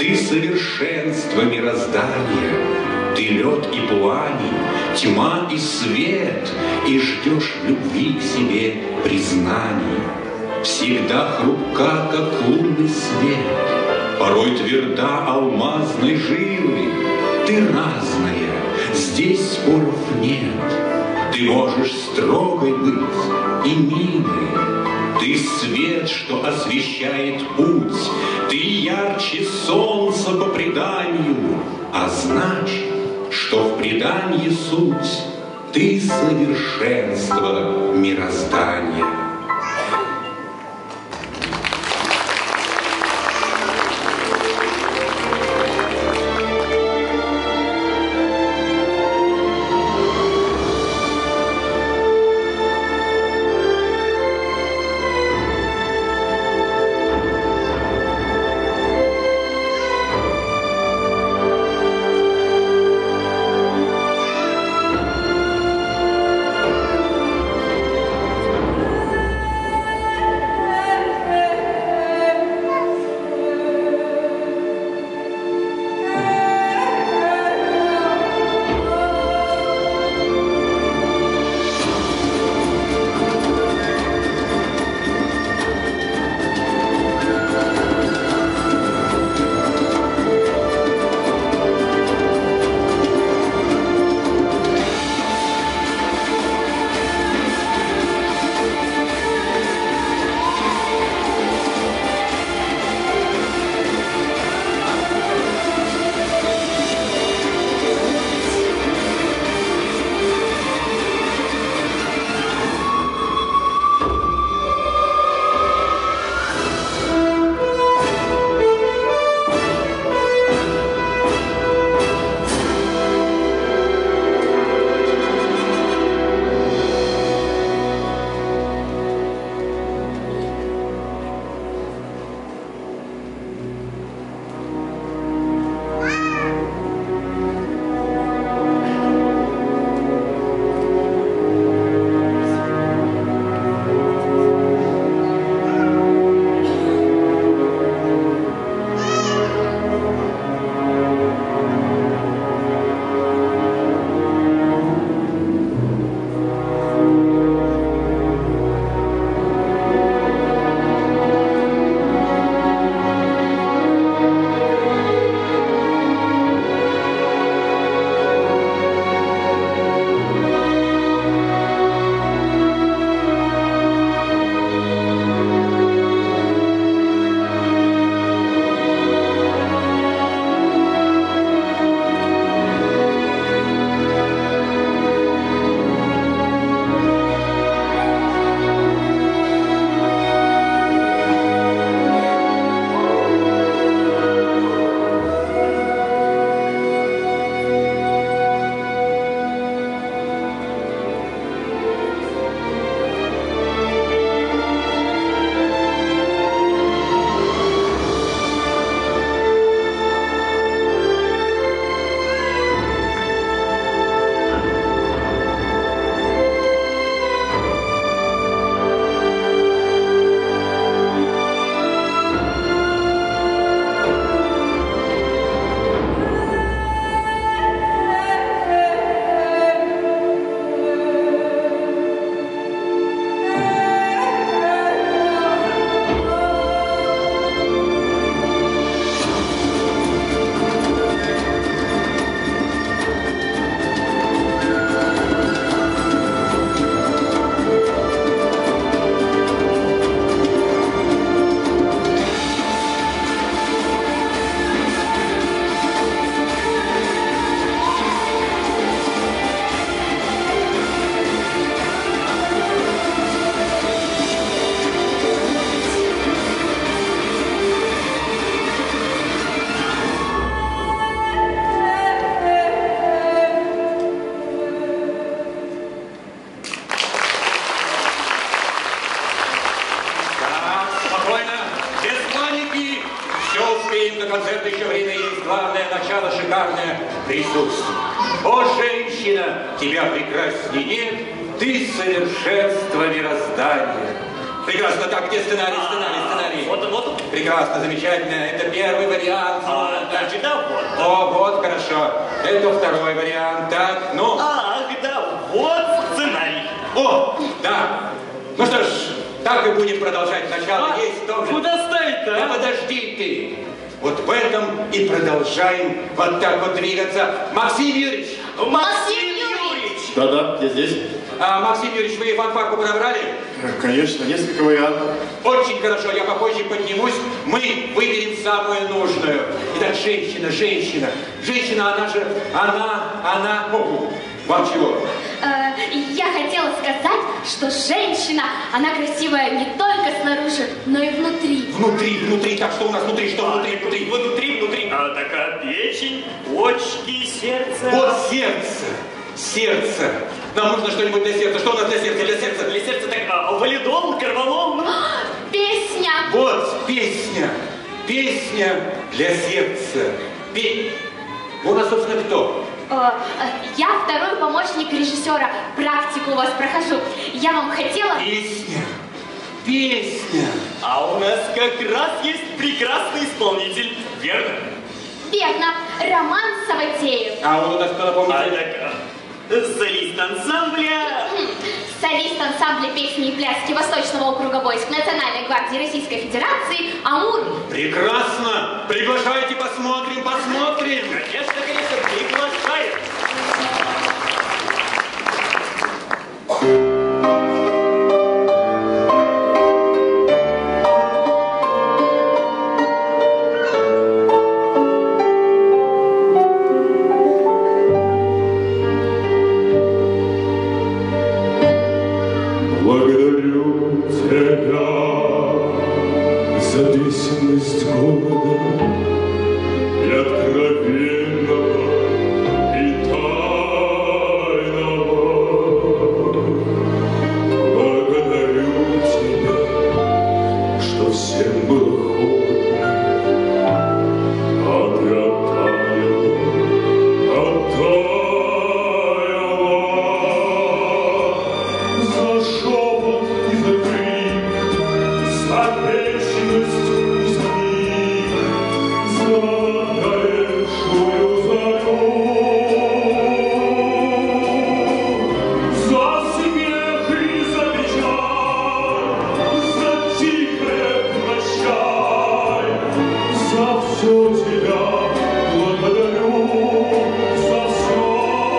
Ты совершенство мироздания, ты лед и пламень, тьма и свет, и ждешь в любви к себе признаний. Всегда хрупка, как лунный свет, порой тверда алмазной жилы. Ты разная, здесь споров нет. Ты можешь строгой быть и милой. Ты свет, что освещает путь. Ты ярче солнца по преданию. А значит, что в предании суть. Ты совершенство мироздания. успеем, до концерта еще время есть. Главное, начало шикарное присутствие. О, женщина, тебя прекрасней нет, ты совершенство мироздания. Прекрасно, так, где сценарий, сценарий, сценарий? Вот. Прекрасно, замечательно. Это первый вариант. Значит, да, вот. О, вот, хорошо. Это второй вариант. Так, ну. Ах, да, вот сценарий. О, да. Ну что ж, так и будем продолжать. Начало есть тоже. Куда ставить-то? Да подожди ты. Вот в этом и продолжаем вот так вот двигаться. Максим Юрьевич. Максим Юрьевич. Да-да, я здесь. Максим Юрьевич, вы фанфарку подобрали? Конечно, несколько вариантов. Очень хорошо, я попозже поднимусь, мы выберем самую нужную. Итак, женщина, она, вам чего? Я хотела сказать, что женщина, она красивая не только снаружи, но и внутри. Внутри, так что у нас внутри, что внутри? Внутри. Такая печень, почки, сердце. Вот сердце. Нам нужно что-нибудь для сердца. Что у нас для сердца? Для сердца так, валидол, карвалол. Песня. Вот, песня для сердца. Вы у нас, собственно, кто? Я второй помощник режиссера. Практику у вас прохожу. Я вам хотела... Песня. А у нас как раз есть прекрасный исполнитель, верно? Верно. Роман Саватеев. А он у нас кто, напомните? Солист ансамбля. Солист ансамбля песни и пляски Восточного округа войск Национальной гвардии Российской Федерации Амур. Прекрасно. Приглашайте, посмотрим. Конечно, приглашаем. Благодарю тебя за песенность города и откровенного и тайного. Благодарю тебя, что всем было холодно, а ты оттаяла. За шепот и за крик, за вечность и за миг, за горевшую зарю, за смех и за печаль, за тихое прощай, за все тебя благодарю, за все.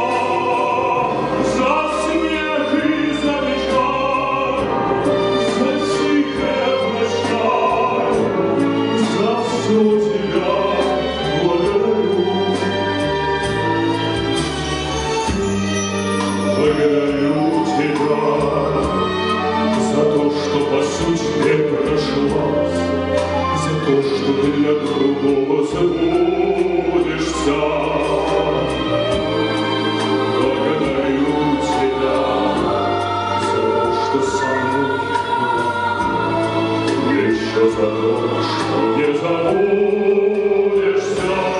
Благодарю тебя за то, что по судьбе прошлась, за то, что ты для другого забудешься. Благодарю тебя за то, что со мной была, еще за то, что не забудешься.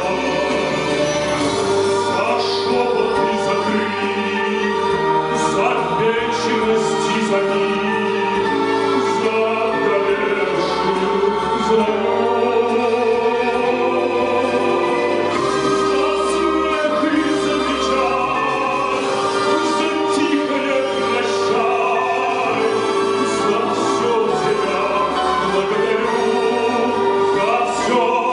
За шепот и за крик, за вечность и за миг, за горевшую зарю, за смех и за печаль, за тихое прощай, за все тебя благодарю, за все.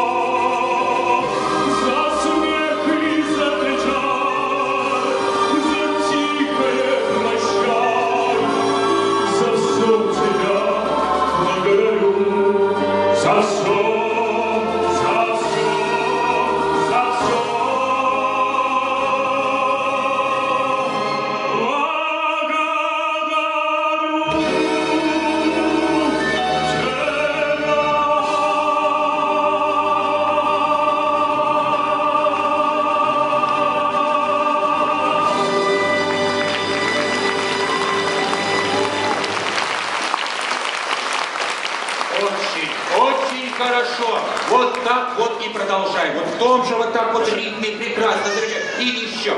За смех и за печаль, за тихое прощай, за все тебя благодарю, за все, за все, за все. Очень хорошо. Вот так вот и продолжай. Вот в том же вот так вот ритме. Прекрасно, замечательно. И еще.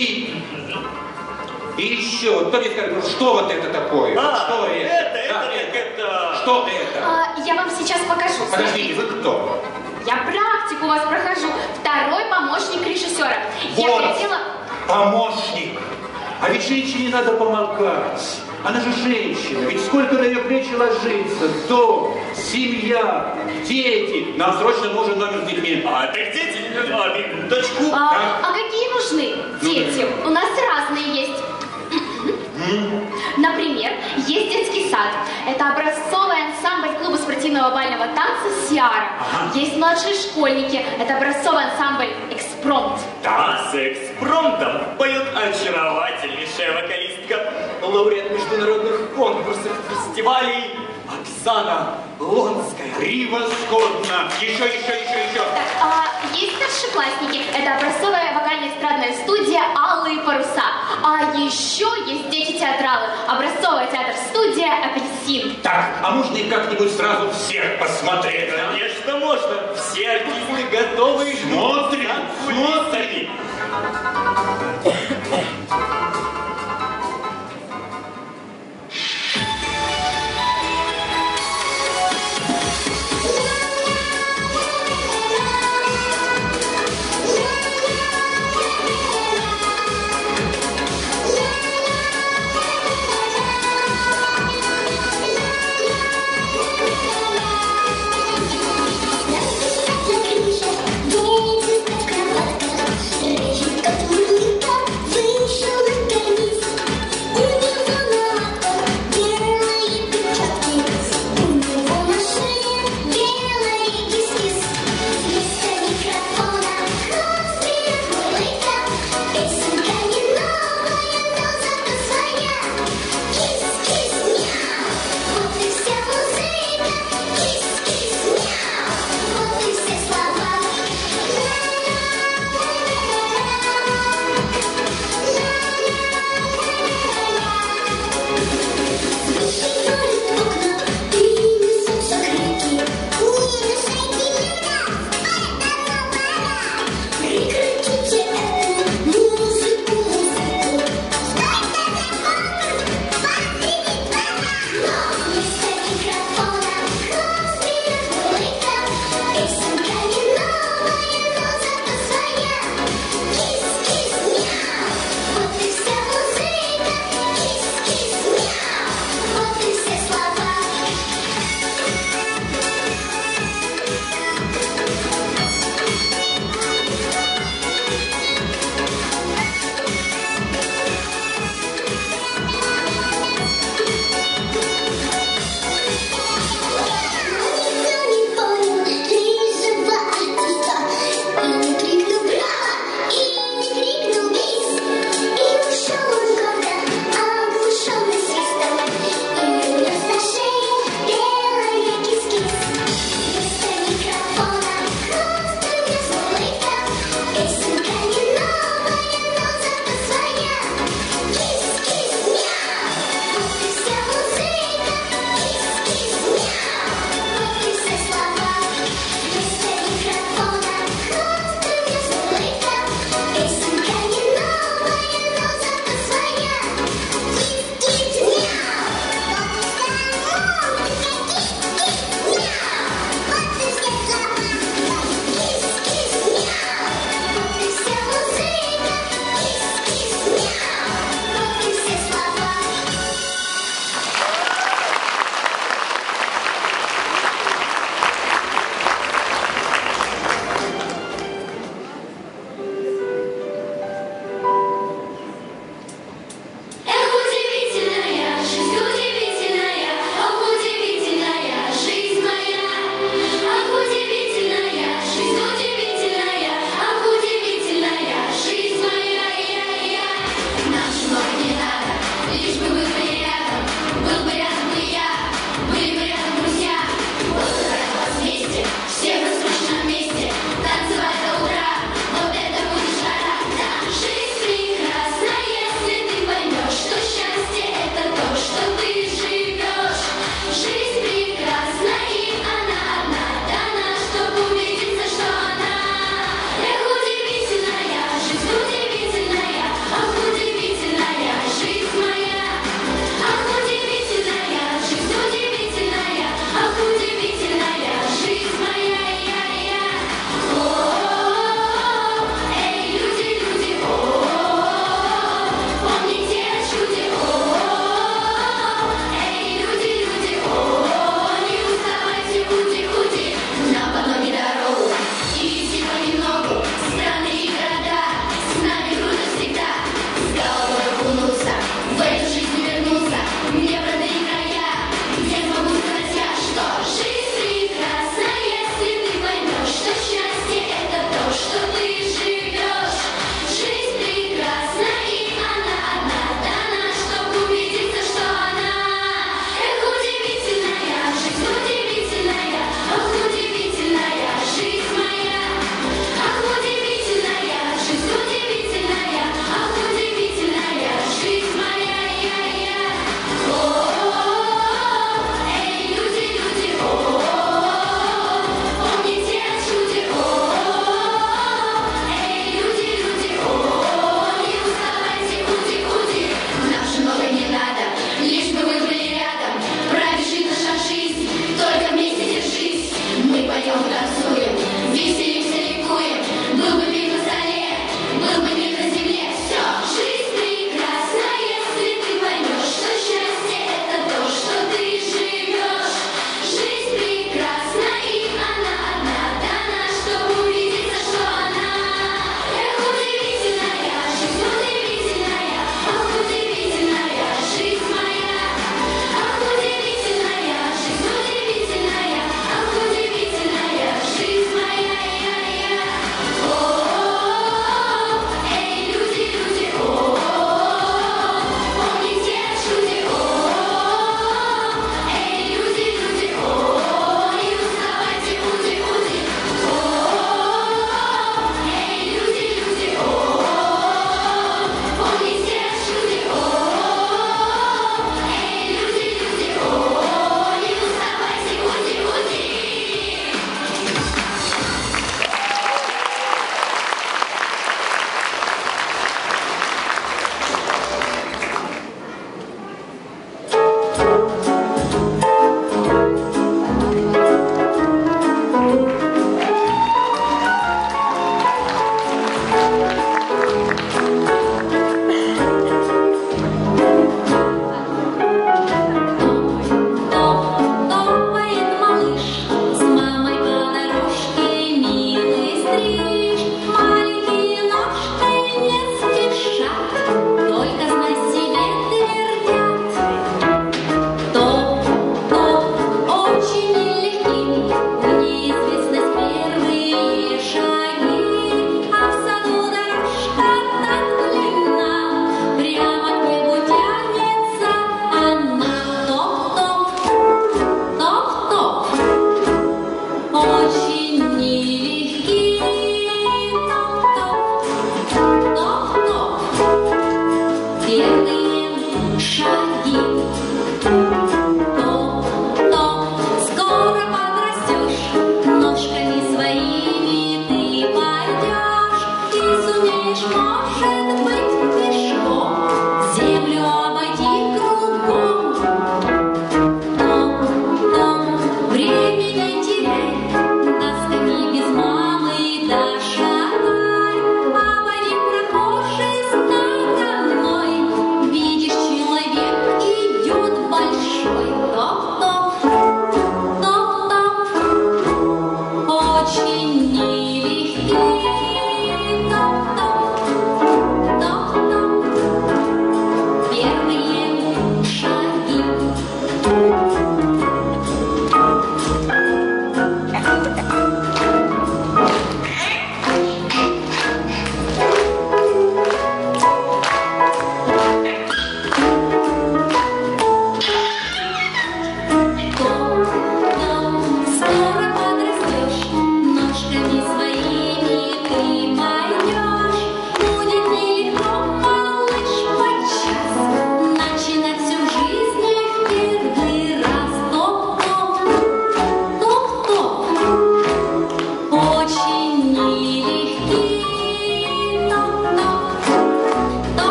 И еще. Кто мне скажет, что вот это такое? А, что это Так это... Что это? Я вам сейчас покажу. Подождите, вы кто? Я практику у вас прохожу. Второй помощник режиссера. Вот, Я хотела... помощник. А ведь женщине надо помогать. Она же женщина. Ведь сколько на ее плечи ложится. Дом, семья, дети. Нам срочно нужен номер с детьми. А, так дети, минуточку. А какие нужны дети? У нас разные есть. Например, есть детский сад. Это образцовый ансамбль клуба спортивного бального танца «Сиара». Есть младшие школьники. Это образцовый ансамбль «Экспромт». Да, с экспромтом поет очаровательнейшая вокалистка, лауреат международных конкурсов и фестивалей Оксана Лонская. Превосходно. Еще. Есть старшеклассники. Это образцовая вокально-эстрадная студия «Алые паруса». А еще есть дети-театралы. Образцовая театр-студия «Апельсин». Так, а можно их как-нибудь сразу всех посмотреть? А? Конечно, можно. Все артисты готовы. Смотрим. Режет, как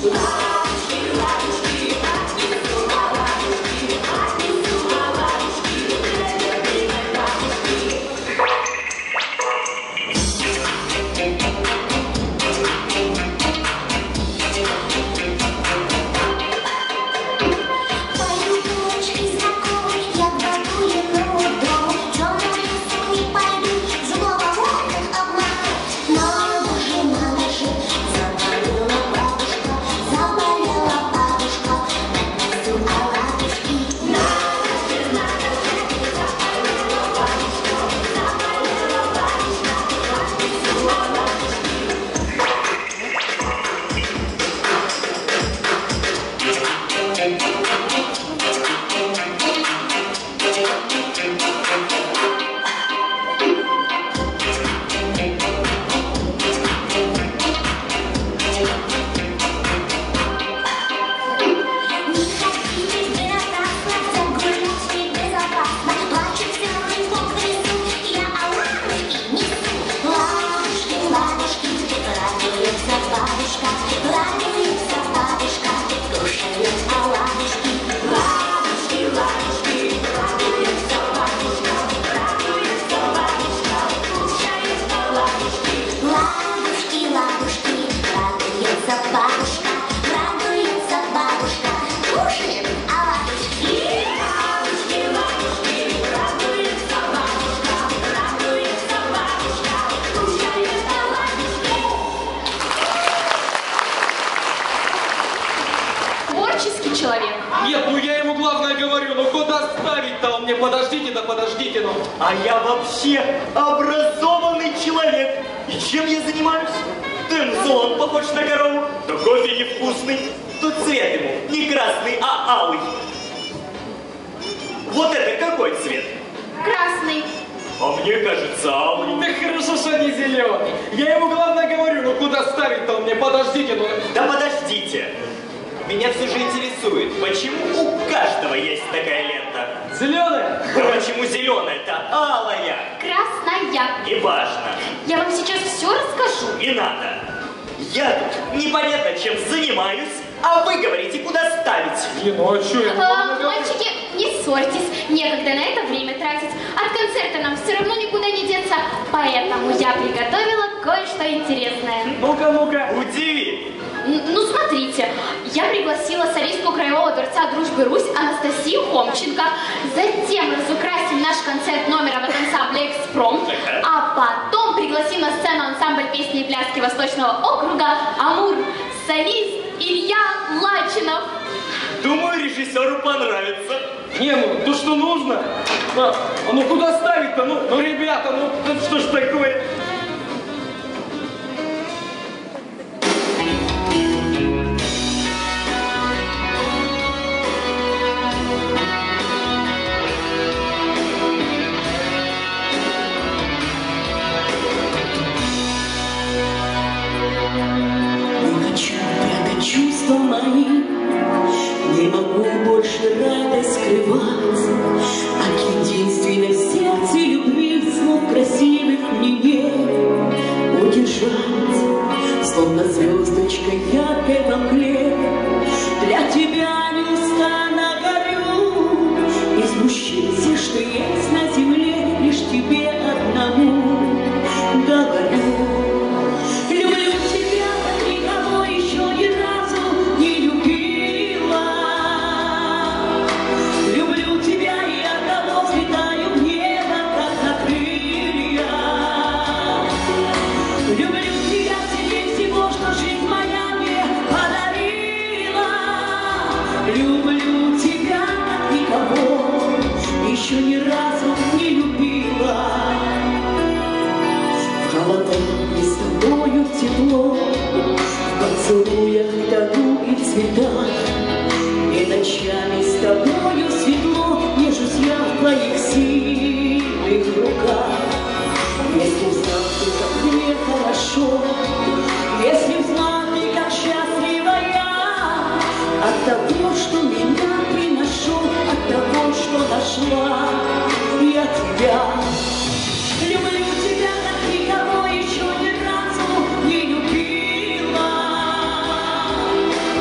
Человек. Нет, ну я ему главное говорю, ну куда ставить-то? Он мне подождите, да подождите, ну. А я вообще образованный человек. И чем я занимаюсь? То он похож на корову, то кофе невкусный, то цвет ему не красный, а алый. Вот это какой цвет? Красный. А мне кажется, алый. Да хорошо, что не зеленый. Я ему главное говорю, ну куда ставить-то? Он мне подождите, ну. Да подождите. Меня все же интересует, почему у каждого есть такая лента? Зеленая? Да почему зеленая-то алая? Красная. Не важно. Я вам сейчас все расскажу. Не надо. Я тут непонятно чем занимаюсь, а вы говорите, куда ставить. Не, ну а что я? Мальчики, не ссорьтесь. Некогда на это время тратить. От концерта нам все равно никуда не деться. Поэтому я приготовила кое-что интересное. Ну-ка, ну-ка. Удиви. Ну, смотрите, я пригласила солистку Краевого дворца Дружбы Русь Анастасию Хомченко. Затем разукрасим наш концерт номером от ансамбля «Экспром». А потом пригласим на сцену ансамбль песни и пляски Восточного округа «Амур». Солист Илья Лачинов. Думаю, режиссеру понравится. Не, ну, то что нужно? А ну куда ставить-то? Ну, ребята, ну что ж такое? Чувства мои, не могу больше радость скрывать от единственной в сердце любви, слов красивых мне не удержать. Словно звездочка яркой во мгле, для тебя неустанно горю. Из мужчин все, что есть на земле, лишь тебе одному говорю. Еще ни разу не любила. В холодах и с тобою тепло, в поцелуях тону и в цветах, и ночами с тобою светло, нежусь я в твоих сильных руках. Если б знал ты, как мне хорошо, если б знал ты, как счастлива я от того, что меня приношу, от того, что нашла я тебя. Люблю тебя, как никого еще ни разу не любила.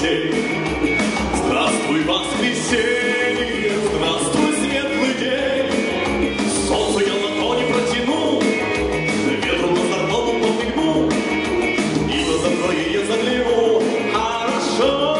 день. Здравствуй, воскресенье, здравствуй, светлый день. Солнцу я ладони протяну, ветру озорному подмигну, и в глаза твои я загляну. Хорошо.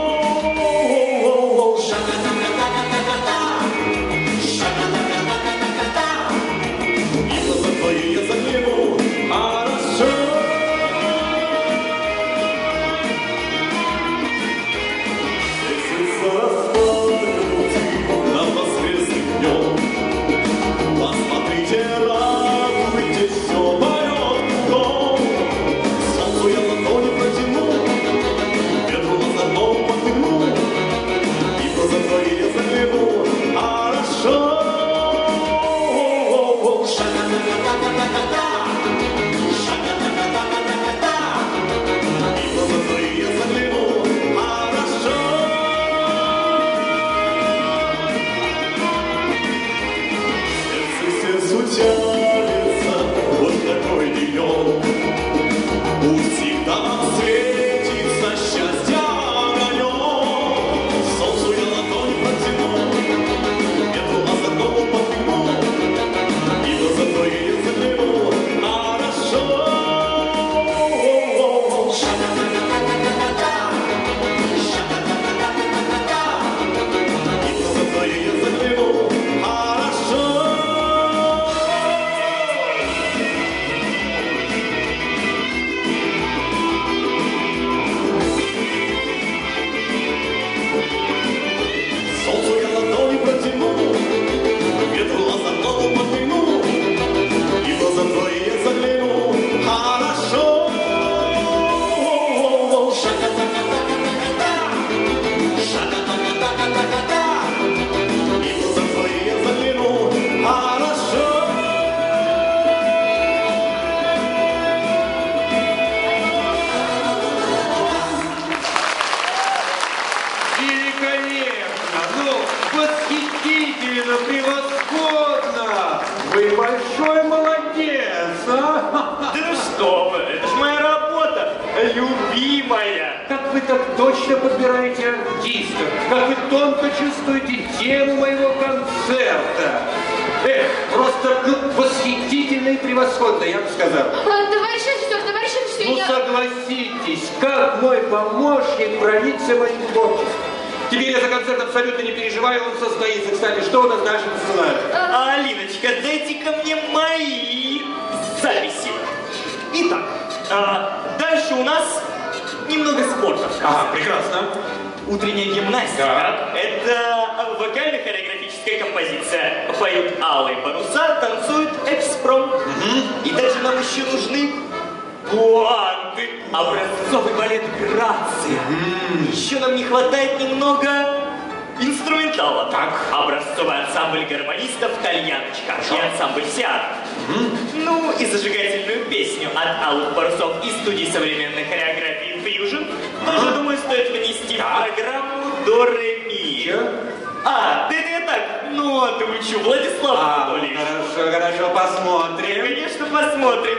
Утренняя гимнастика. Это вокально-хореографическая композиция. Поют алые паруса, танцуют экспром. И дальше нам еще нужны пуанты, образцовый балет грации. Еще нам не хватает немного инструментала. Так. Образцовый ансамбль гармонистов «Кальяночка» и ансамбль «Сиар». Ну и зажигательную песню от алых парусов из студии современной хореографии «Фьюжн». Тоже, думаю, стоит внести в программу до ре ми. Да это я так, ноты учу, Владислав Анатольевич. Хорошо, посмотрим. Конечно, посмотрим.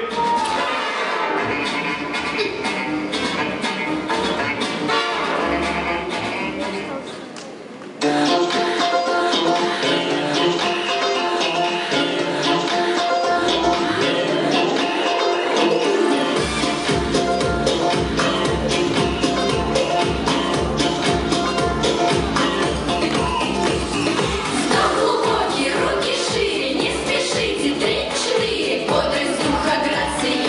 Глубокие руки шире, не спешите, 3-4, бодрость духа, грация.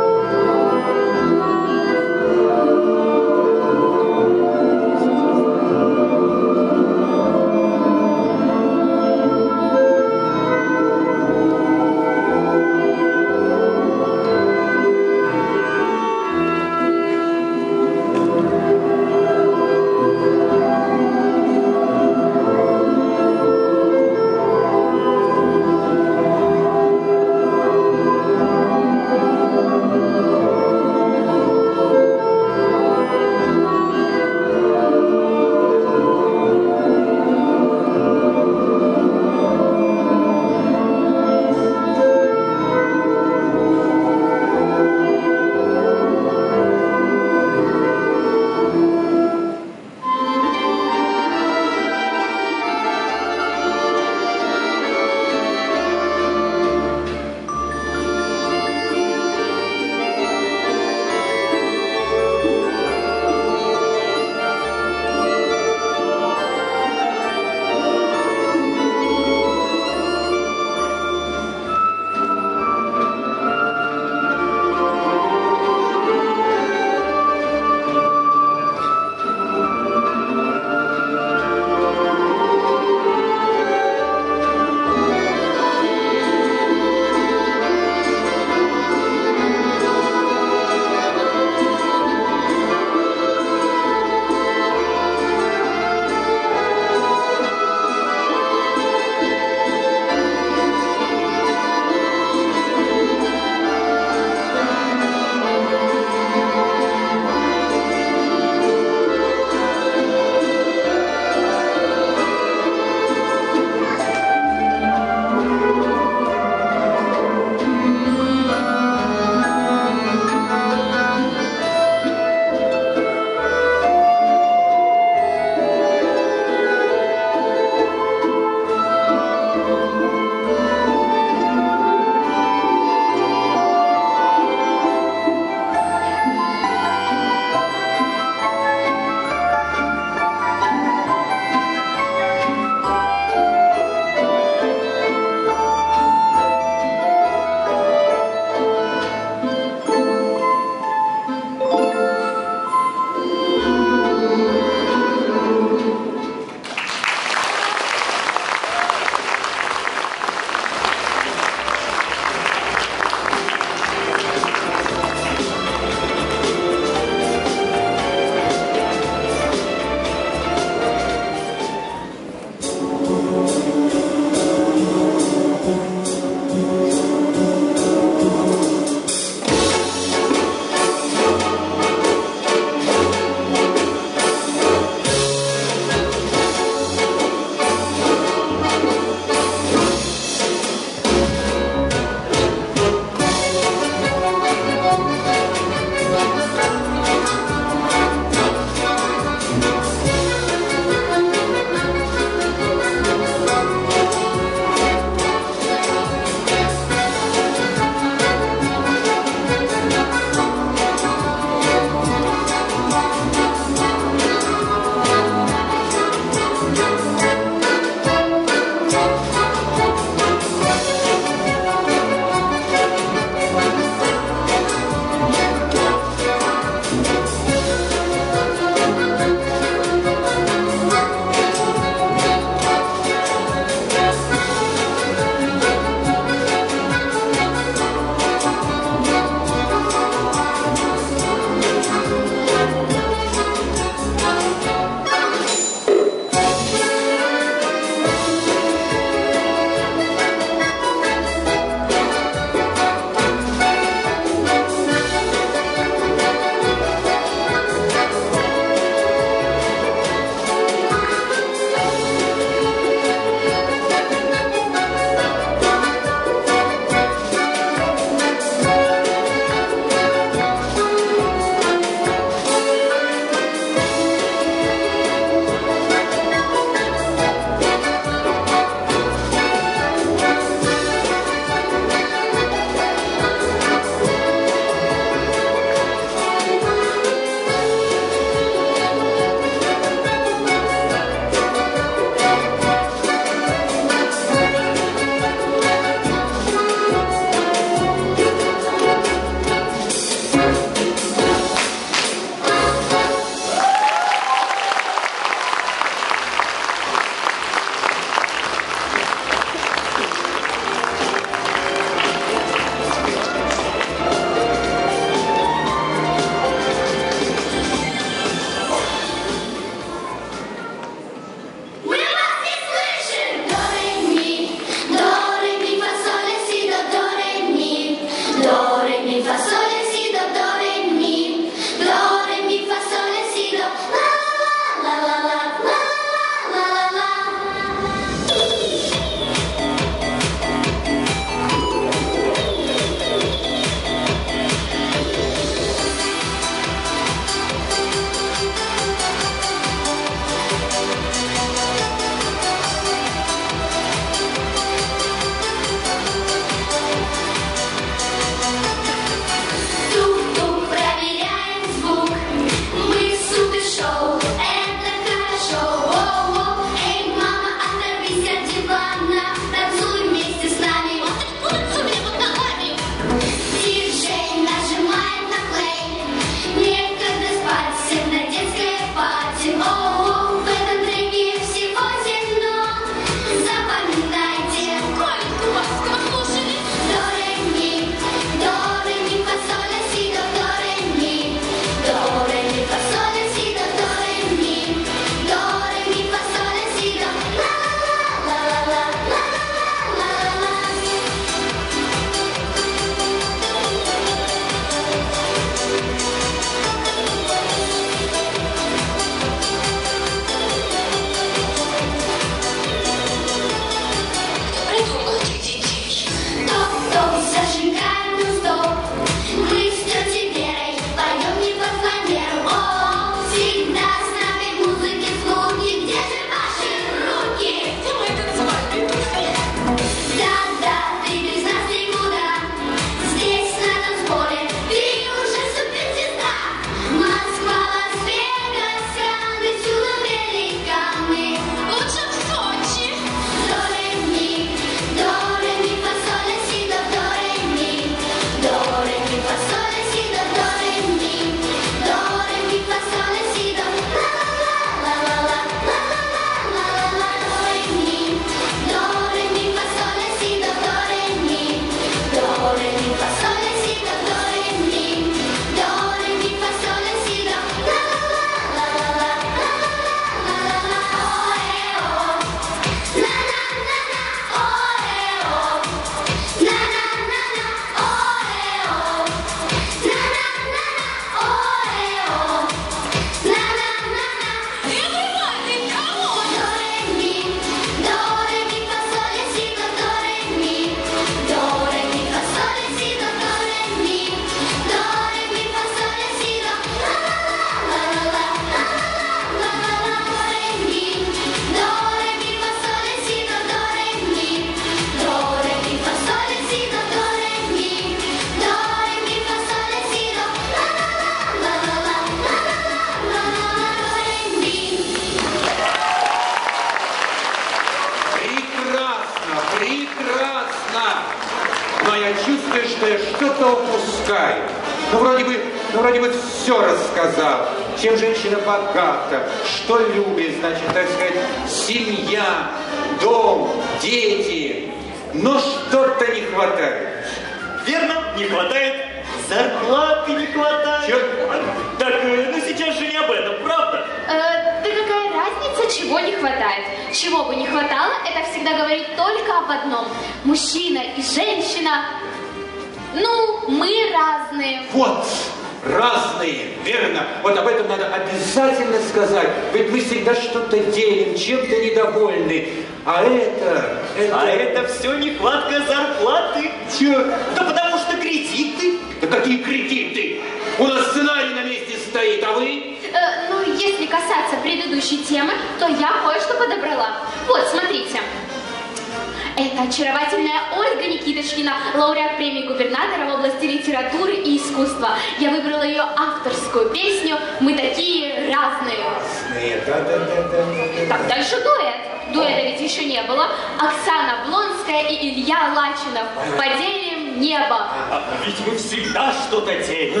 Прекрасно! Но я чувствую, что я что-то упускаю. Ну, вроде бы все рассказал. Чем женщина богата, что любит, значит, так сказать, семья, дом, дети. Но что-то не хватает. Верно, не хватает. Зарплаты не хватает. Чё? Так, ну сейчас же не об этом, правда? Да какая разница, чего не хватает? Чего бы не хватало, это всегда говорит только об одном. Мужчина и женщина, ну, мы разные. Вот, разные, верно. Вот об этом надо обязательно сказать. Ведь мы всегда что-то делим, чем-то недовольны. А это все нехватка зарплаты. Чё? Да потому что кредиты. Да какие кредиты? У нас сценарий на месте стоит, а вы? Ну, если касаться предыдущей темы, то я кое-что подобрала. Вот, смотрите. Это очаровательная Ольга Никиточкина, лауреат премии губернатора в области литературы и искусства. Я выбрала ее авторскую песню «Мы такие разные». Разные, да. Так, дальше дуэт. Дуэта ведь еще не было. Оксана Блонская и Илья Лачинов. «Поделим небо». Ведь мы всегда что-то делим.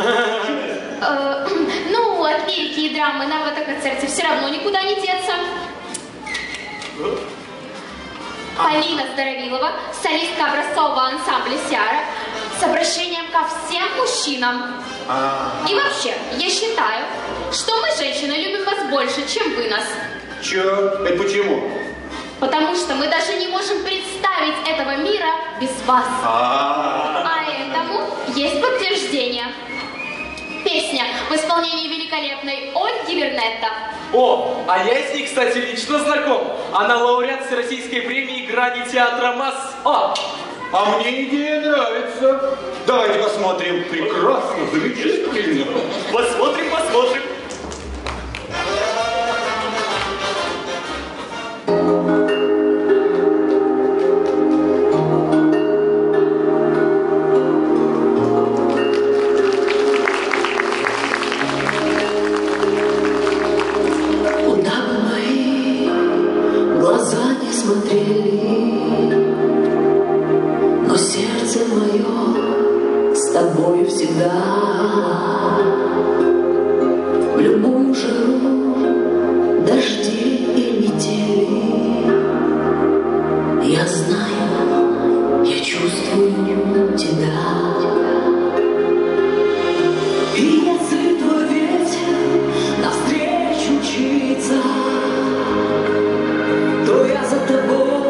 Ну, от лирики и драмы нам в этом концерте все равно никуда не деться. Полина Здоровилова, солистка образцового ансамбля «Сиара», с обращением ко всем мужчинам. И вообще, я считаю, что мы, женщины, любим вас больше, чем вы нас. Чё? Это почему? Потому что мы даже не можем представить этого мира без вас. А этому есть подтверждение. Песня в исполнении великолепной Ольги Вернетто. О, а я с ней, кстати, лично знаком. Она лауреат Всероссийской премии «Грани театра масс». А мне идея нравится. Давайте посмотрим. Прекрасно, замечательно. Посмотрим. Куда бы мои глаза не смотрели, но сердце мое с тобой всегда. В любую жару, дожди и метели, я знаю, я чувствую тебя. И если твой ветер навстречу мчится, то я за тобой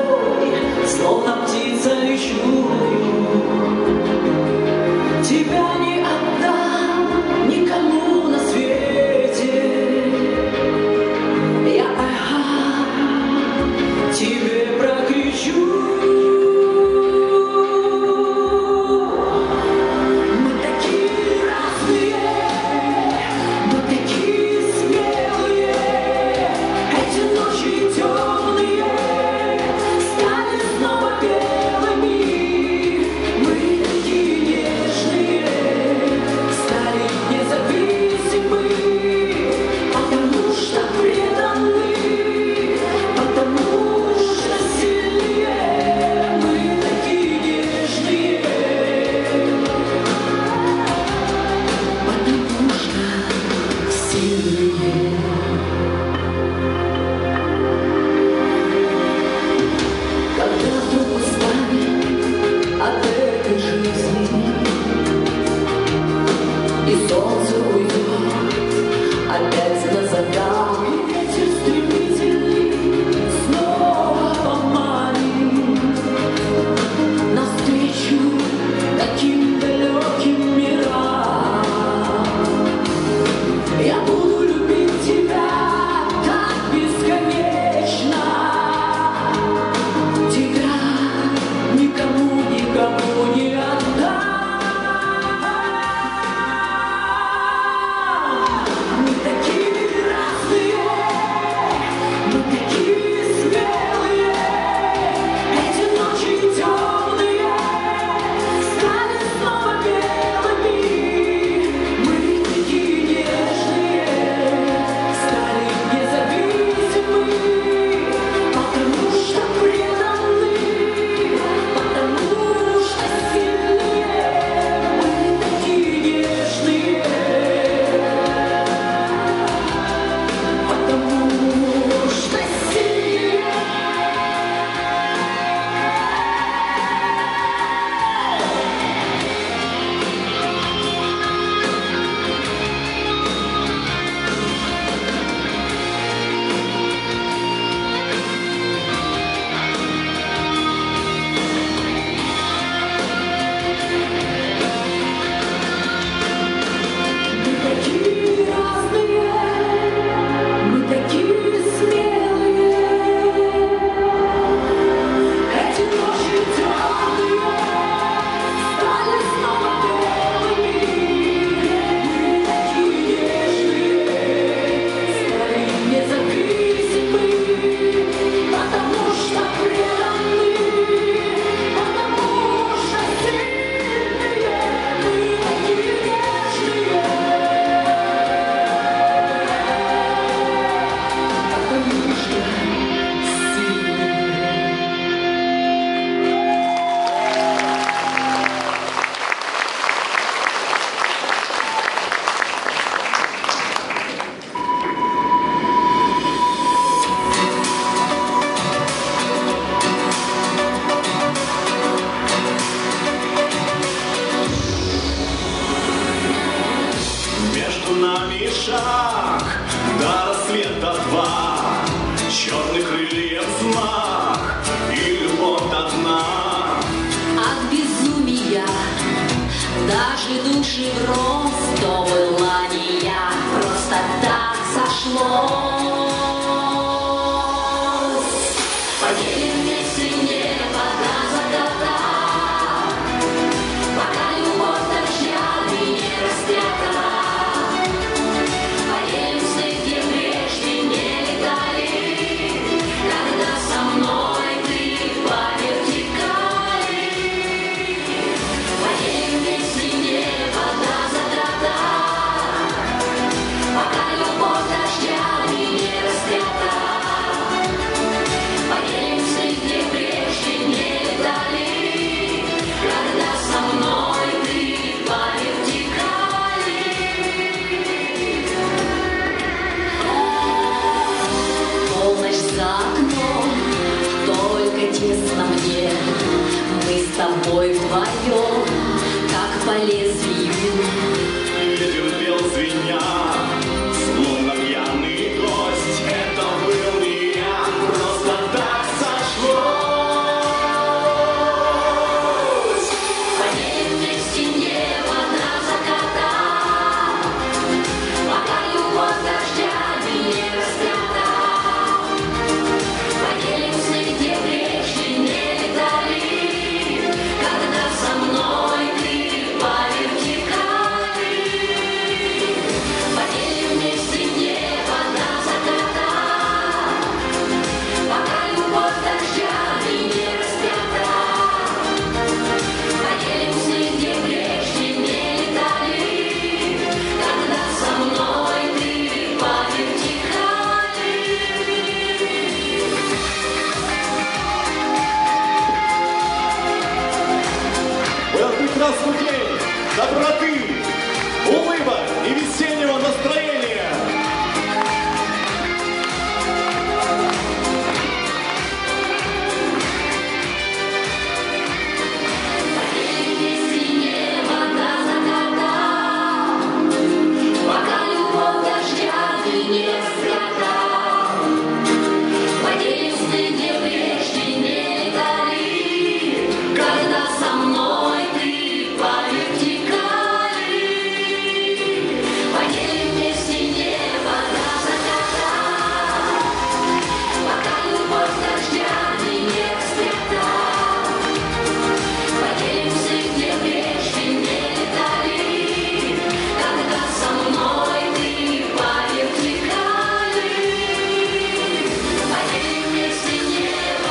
до дна. От безумия даже души в рост, то была не я, просто так сошлось. Поделим вместе небо до заката, пока любовь дождями не распята. Поделим сны, где прежде не летали, когда со мной ты по вертикали. Поделим вместе небо до заката, пока любовь дождями не распята. Поделим сны, где прежде не летали, когда со мной ты по вертикали. Полночь за окном, только тесно мне, мы с тобой вдвоем, как по лезвию. Ветер пел звеня, словно пьяный гость. Это был не я, просто так сошлось. Поделим вместе небо до заката, пока любовь дождями не распята. Поделим сны, где прежде не летали, когда со мной ты по вертикали. Поделим вместе небо до заката, пока любовь дождями не распята. Поделим сны, где прежде не летали, когда со мной ты по вертикали. Был прекрасный день доброты, улыбок и весеннего настроения. Поделим вместе небо до заката, пока любовь дождями не распята. Поделим сны, где прежде не летали, когда со мной ты по вертикали. Поделим вместе небо до заката, пока любовь дождями не распята. Поделим сны, где прежде не летали, когда со мной ты по вертикали. Поделим вместе небо.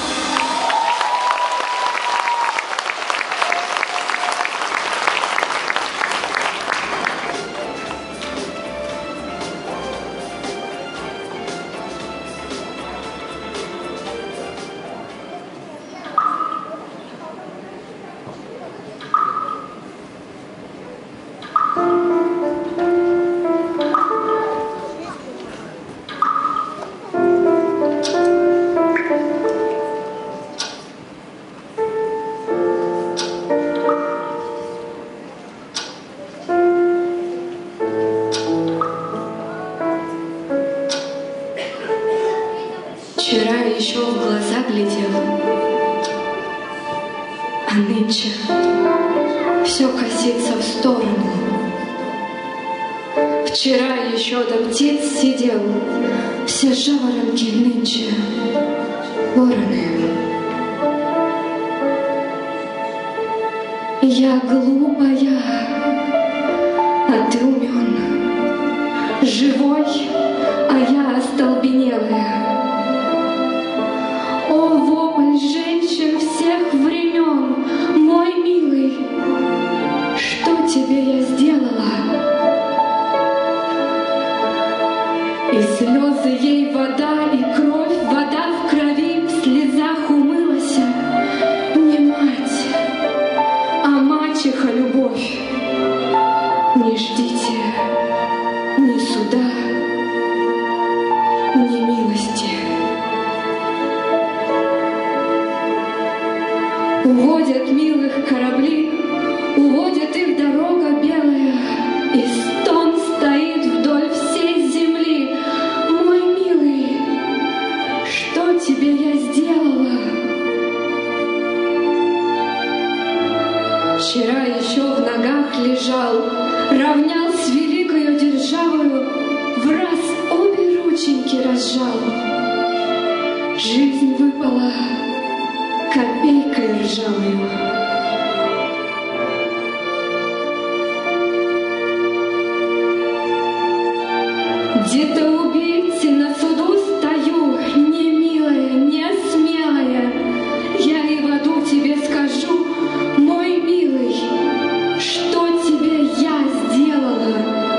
Вчера еще в глаза глядел, а нынче все косится в сторону. Вчера еще до птиц сидел, все жаворонки нынче вороны. Я глупая, а ты умен, живой, а я остолбенелая. О, вопль женщин всех времен, мой милый, что тебе я сделала? И слезы ей вода, и кровь, вода в крови, в слезах умылась. Не мать, а мачеха любовь. Не ждите ни суда, ни милости. Уводят милых корабли, уводят их дорога белая, и стон стоит вдоль всей земли. Мой милый, что тебе я сделала? мою. Где-то убийцы на суду стою, не милая, не смелая. Я и в аду тебе скажу, мой милый, что тебе я сделала?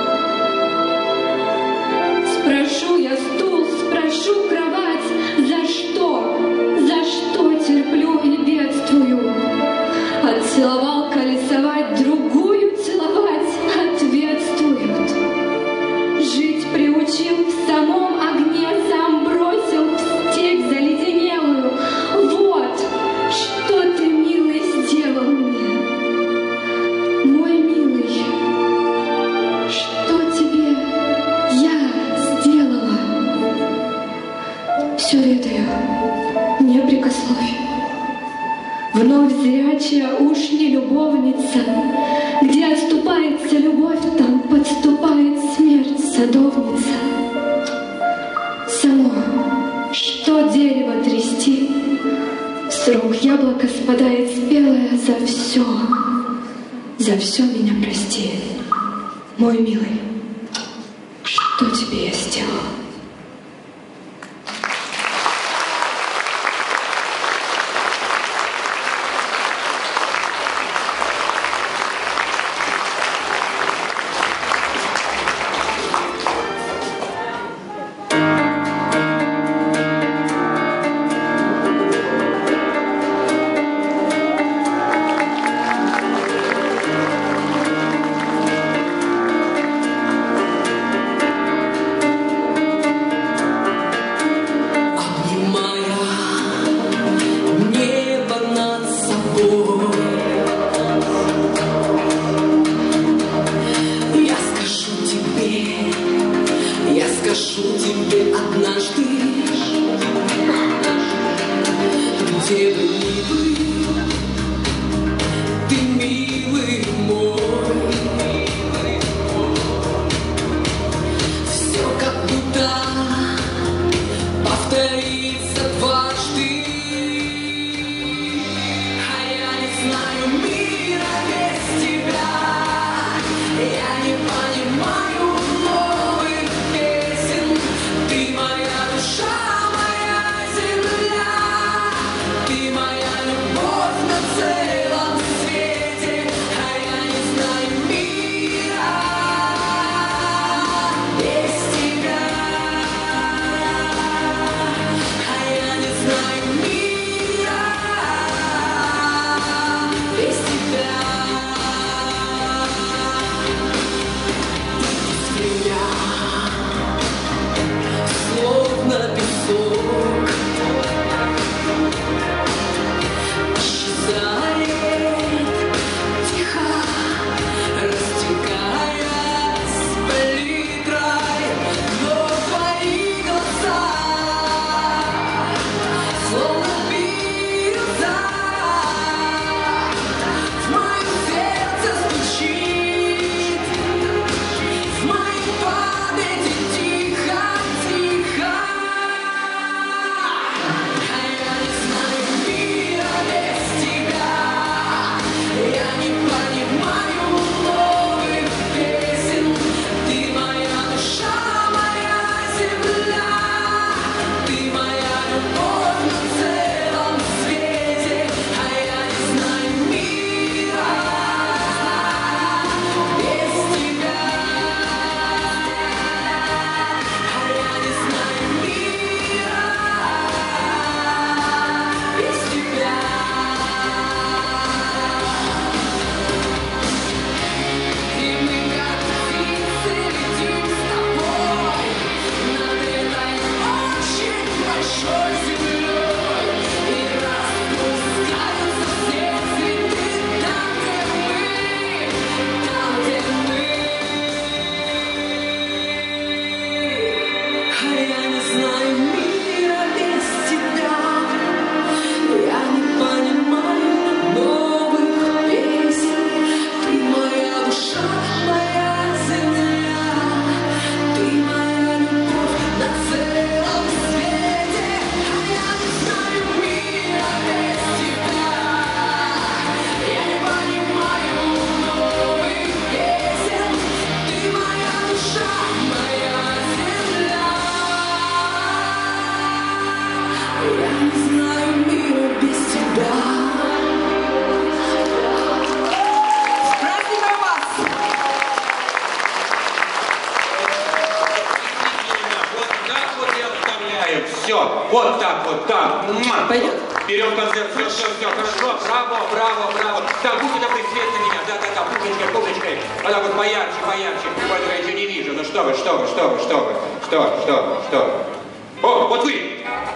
Спрошу я стул, спрошу кровать, за что терплю и бедствую? Отцеловал колесовать, другую целовать, ответствуют. Жить приучил в самом огне, сам бросил в степь заледенелую. Вот, что ты, милый, сделал мне. Мой милый, что тебе я сделала? Все ведаю, не прикословь. Вновь зрячая уж не любовница, где отступается любовь, там подступает смерть, садовница. Само, что дерево трясти, с рук яблоко спадает спелое. За все меня прости, мой милый, что тебе я сделала? Ты моя дает. Берем концерт, все, хорошо, браво. Так, будьте добры, свет на меня, да, пушечкой. Вот так вот поярче. Вот я еще не вижу, ну что вы. О, вот вы.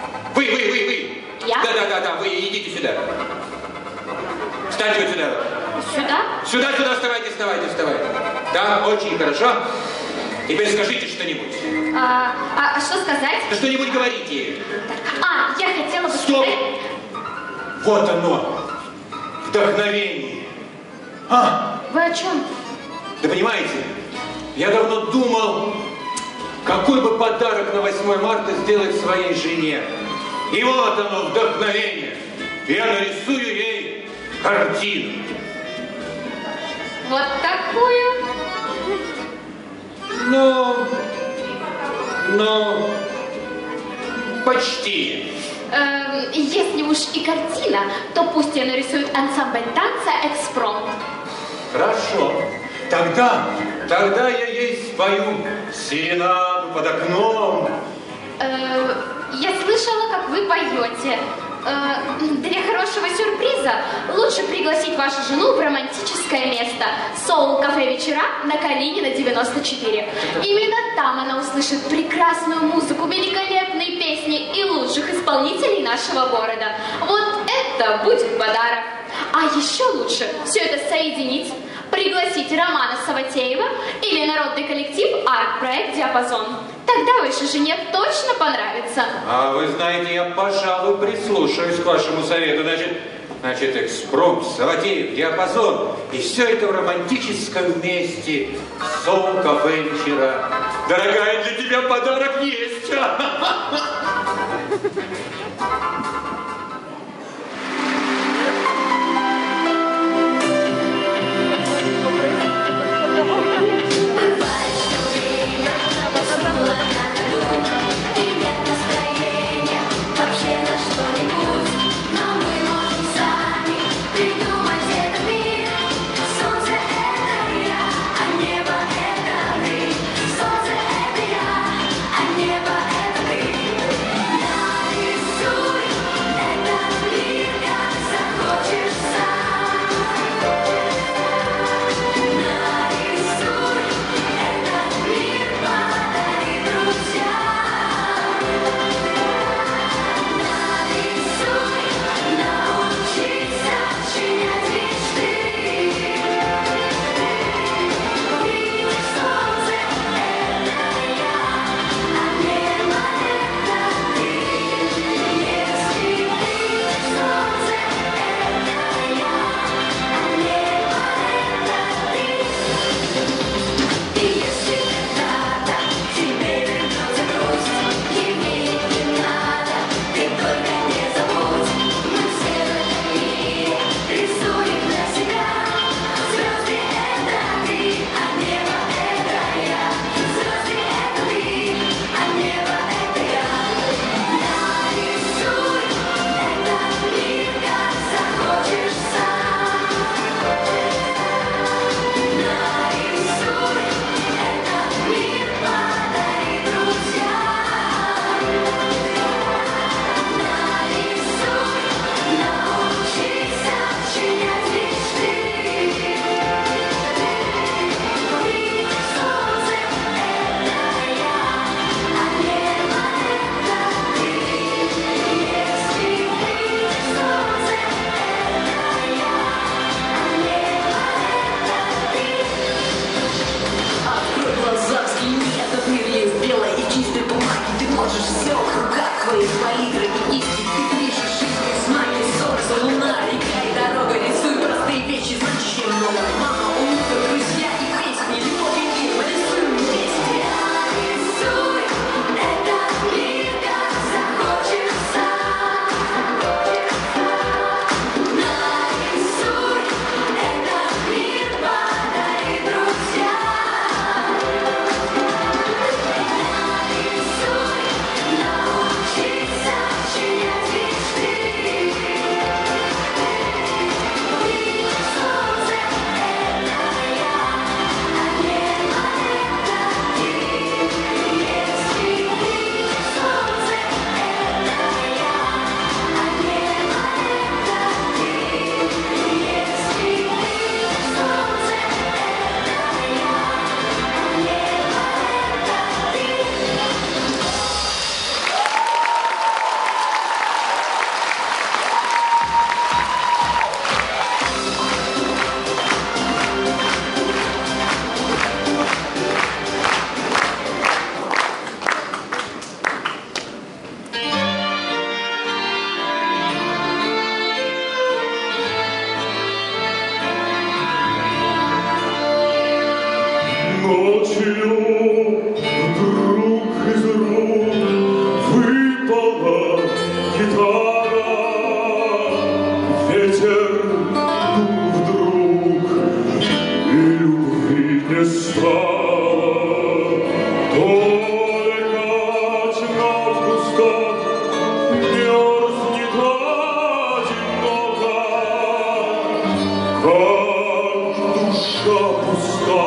Я? Да, вы идите сюда. Встаньте вот сюда. Сюда? Сюда, вставайте. Да, очень хорошо. Теперь скажите что-нибудь. А что сказать? Да что-нибудь говорите. Я хотела бы Стоп! сказать... Вот оно. Вдохновение. Вы о чем? Да понимаете, я давно думал, какой бы подарок на 8 марта сделать своей жене. И вот оно, вдохновение. Я нарисую ей картину. Вот такую? Ну, почти. Если уж и картина, то пусть ее нарисует ансамбль танца «Экспромт». Хорошо. Тогда я ей спою серенаду под окном. Я слышала, как вы поете. Для хорошего сюрприза лучше пригласить вашу жену в романтическое место. Соул-кафе «Вечера» на Калинина, 94. Именно там она услышит прекрасную музыку, великолепные песни и лучших исполнителей нашего города. Вот это будет подарок. А еще лучше все это соединить, пригласить Романа Саватеева или народный коллектив «Арт-проект Диапазон». Тогда вашей жене точно понравится. А вы знаете, я, пожалуй, прислушаюсь к вашему совету. Значит, «Экспромт», Саватеев, «Диапазон». И все это в романтическом месте. Соул-кафе «Вечера». Дорогая, для тебя подарок есть. Солнце это я, а небо это ты. как душа пуста,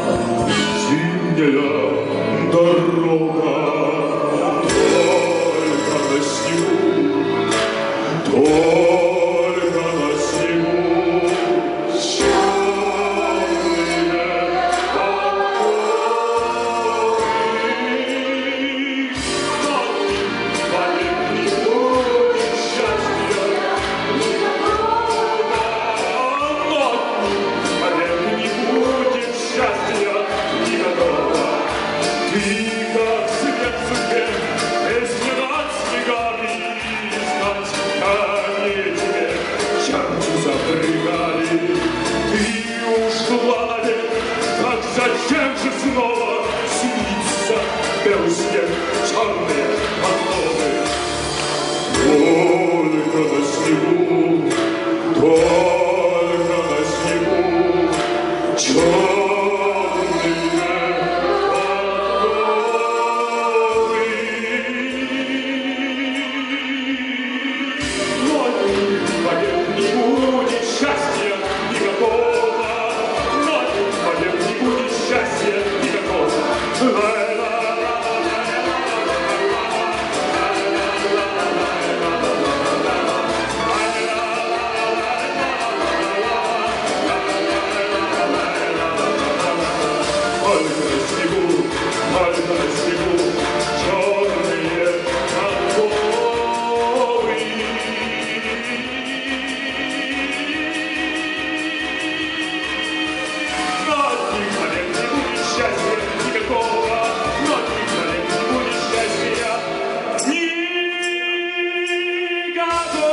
зимняя дорога, только на снегу, только на снегу. Зачем же снова снится белый снег, черные подковы? Только на снегу, только на снегу, черные подковы. Но поверь, не будет счастья никакого. Счастья никакого. Только на снегу, черные подковы. Счастья никакого, но никогда не будет счастья никакого.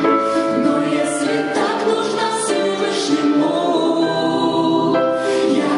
Я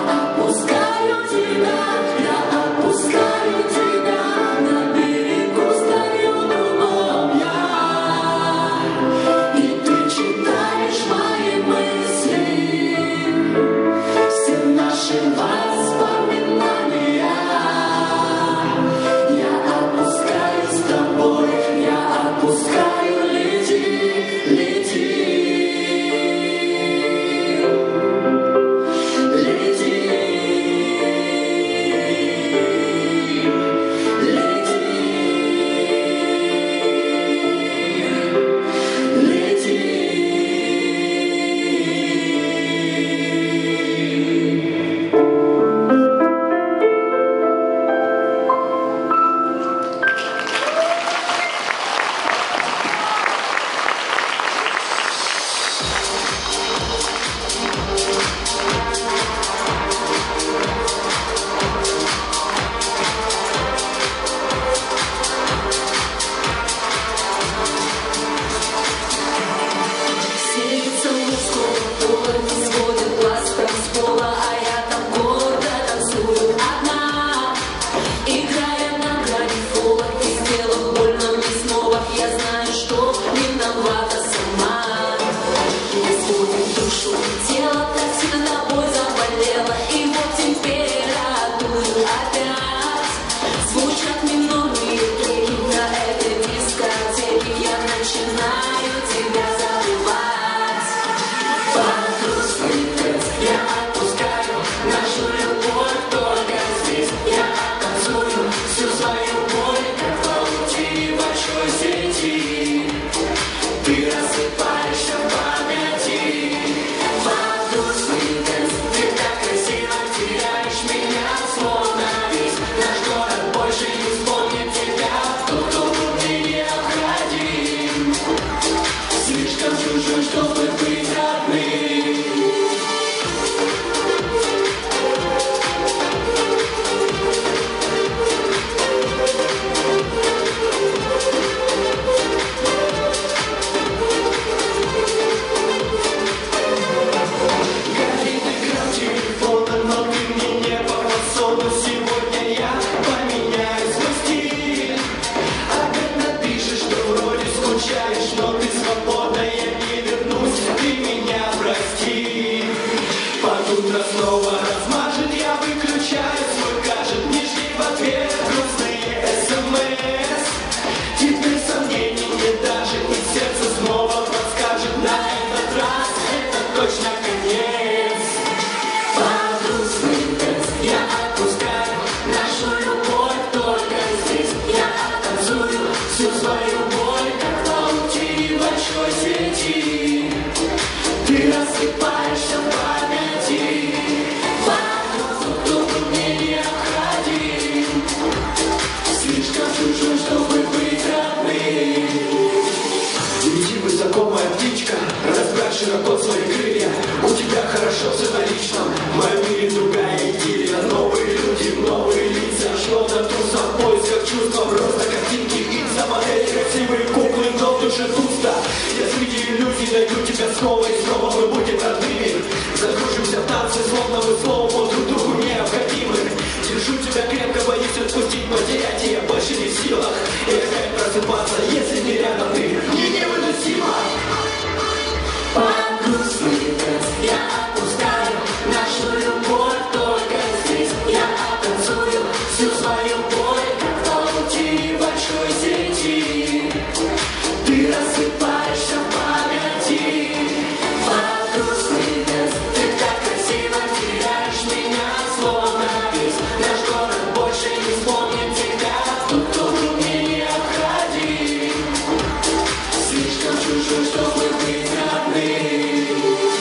чтобы быть родным. Горит экран телефона, но ты мне не по фасону. Сегодня я поменяю свой стиль. Опять напишешь, что вроде скучаешь, но ты свободна, я не вернусь, ты меня прости. Под утро снова размажет, я выключаю свой гаджет, не жди в ответ грустные СМС. Теперь сомнений нет даже, и сердце снова подскажет, на этот раз это точно конец. Под грустный тест я отпускаю нашу любовь только здесь. Я танцую всю свою боль, как паутине в большой сети. Ты рассыпаешься в памяти. Воздух только мне необходим. Слишком чужой, чтобы быть родным. Лети высоко, моя птичка, расправь широко свои крылья. У тебя хорошо все на личном, в моем мире другая идиллия. Новые люди, новые лица, что-то туса в поисках чувства. Просто картинки из-за модели, красивые куклы, но в душе пусто. Я среди иллюзий найду тебя снова, и снова мы будем родными. Закружимся в танце, словно мы словом друг другу необходимы. Держу тебя крепко, боюсь отпустить, потерять, и я больше не в силах. И опять просыпаться, если не рядом ты, мне невыносимо. Под грустный тест я отпускаю нашу любовь только здесь. Я танцую всю свою боль, как паутине в большой сети. Ты рассыпаешься в памяти. Под грустный тест ты так красиво теряешь меня, словно весь наш город больше не вспомнит тебя. Тут тоже мне необходим. Слишком чужой, чтобы быть родным.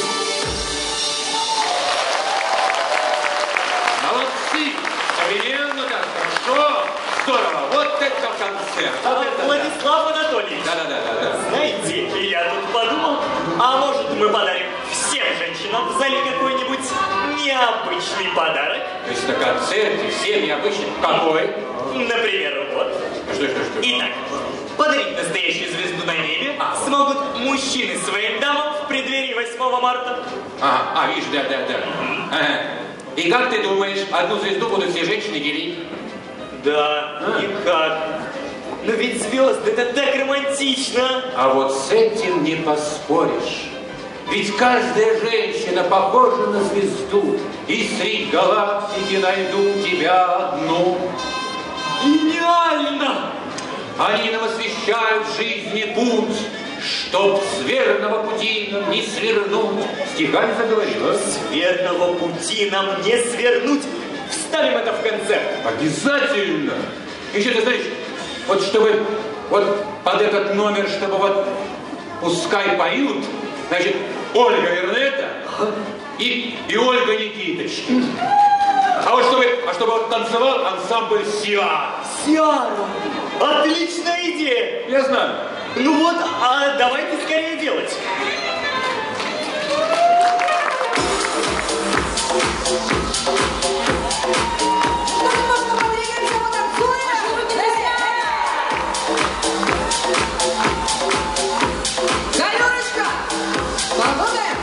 Молодцы! Современно, так хорошо! Здорово! Вот это концерт! Владислав Анатольевич, Да. знаете, я тут подумал, а может мы подарим всем женщинам в зале какой-нибудь необычный подарок? То есть на концерте все необычные. Какой? Например, вот. Что? Итак, подарить настоящую звезду на небе смогут мужчины своим дамам в преддверии 8 марта. Видишь, да. Ага. И как ты думаешь, одну звезду будут все женщины делить? Да, никак. Но ведь звезды, это так романтично. А вот с этим не поспоришь. Ведь каждая женщина похожа на звезду, и средь галактики найду тебя одну. Гениально! Они нам освещают в жизни путь, чтоб с верного пути нам не свернуть. Стихами заговорила. С верного пути нам не свернуть. Вставим это в концерт. Обязательно. Еще ты знаешь, вот чтобы вот под этот номер, чтобы вот пускай поют, значит, Ольга Вернета и Ольга Никиточкина. А чтобы вот танцевал ансамбль Сиара. Сиара! Отличная идея! Я знаю. Ну вот, а давайте скорее делать. Галюночка! Поработаем?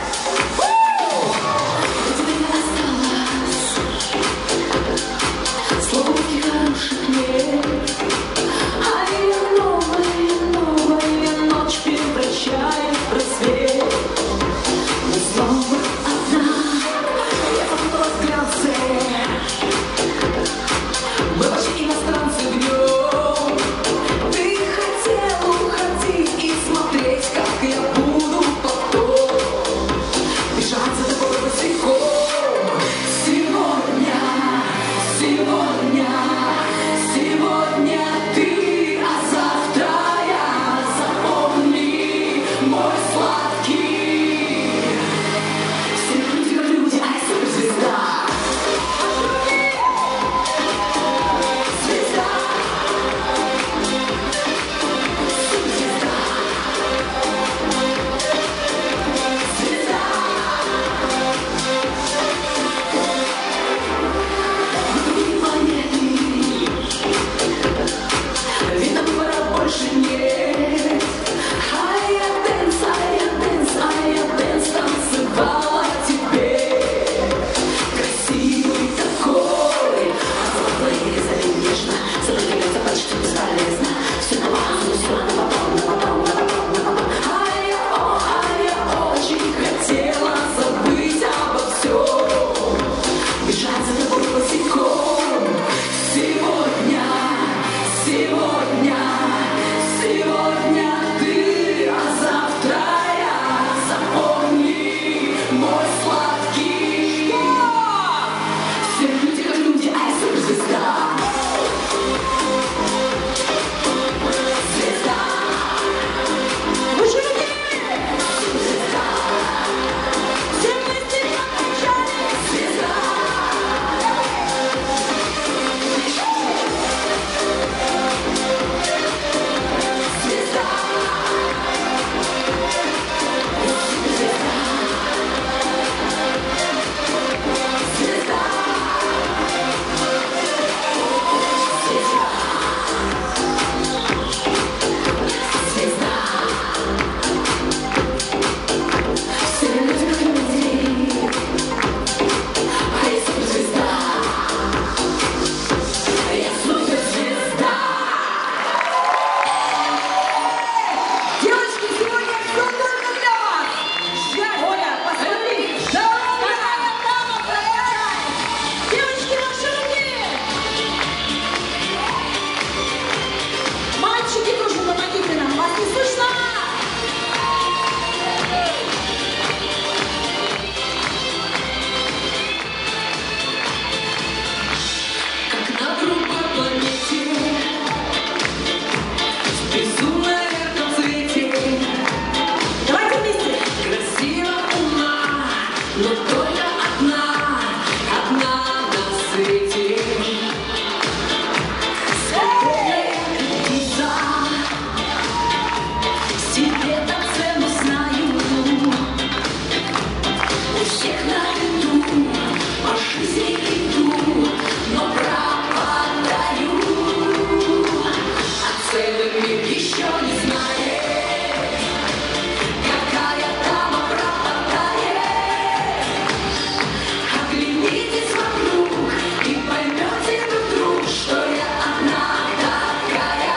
Слуги хороших лет, а ее новая ночь превращает в рассвет. но только одна на свете. Свободная птица, себе-то цену знаю, у всех на виду, по жизни иду, но пропадаю, а целый мир еще не знает, какая дама пропадает. Оглянитесь вокруг и поймете вы вдруг, что я одна такая,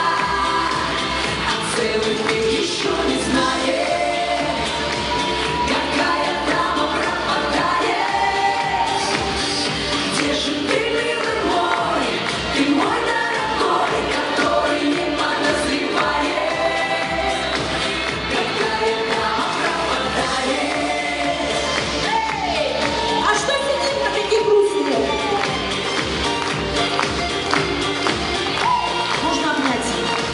а целый мир еще не знает, какая дама пропадает. Где же ты, милый мой, ты мой дорогой, который не подозревает, какая дама пропадает. Эй, а что сидим-то такие грустные? Можно обнять?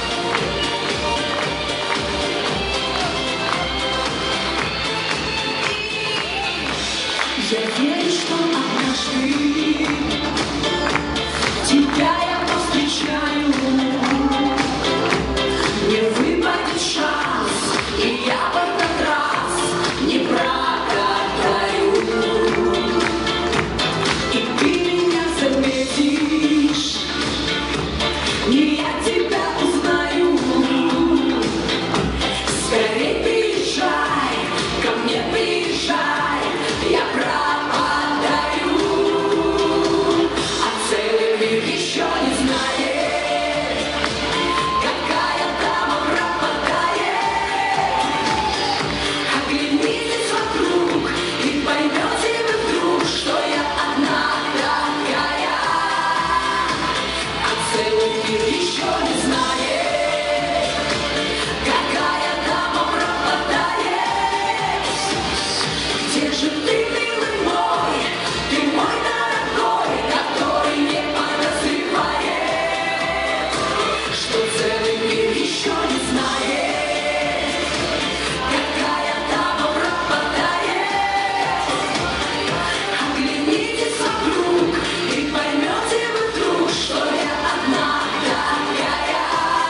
Я верю, что однажды тебя я повстречаю, мне выпадет шанс, и я в этот раз не прогадаю, и ты меня заметишь, не я тебя узнаю. Скорей приезжай, ко мне приезжай, я пропадаю, а целый мир еще не знает, какая дама пропадает. Оглянитесь вокруг и поймете вы вдруг, что я одна такая, а целый мир еще не знает, какая дама пропадает. Где же ты, милый мой, ты мой дорогой, который не подозревает, что целый мир еще не знает, какая дама пропадает. Оглянитесь вокруг и поймете вы вдруг, что я одна такая,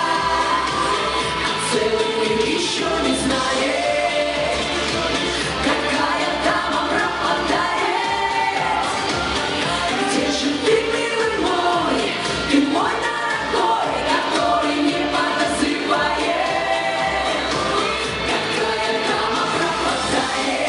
а целый мир еще не знает, какая дама пропадает. Где же ты, милый мой, ты мой дорогой, который не подозревает, какая дама пропадает.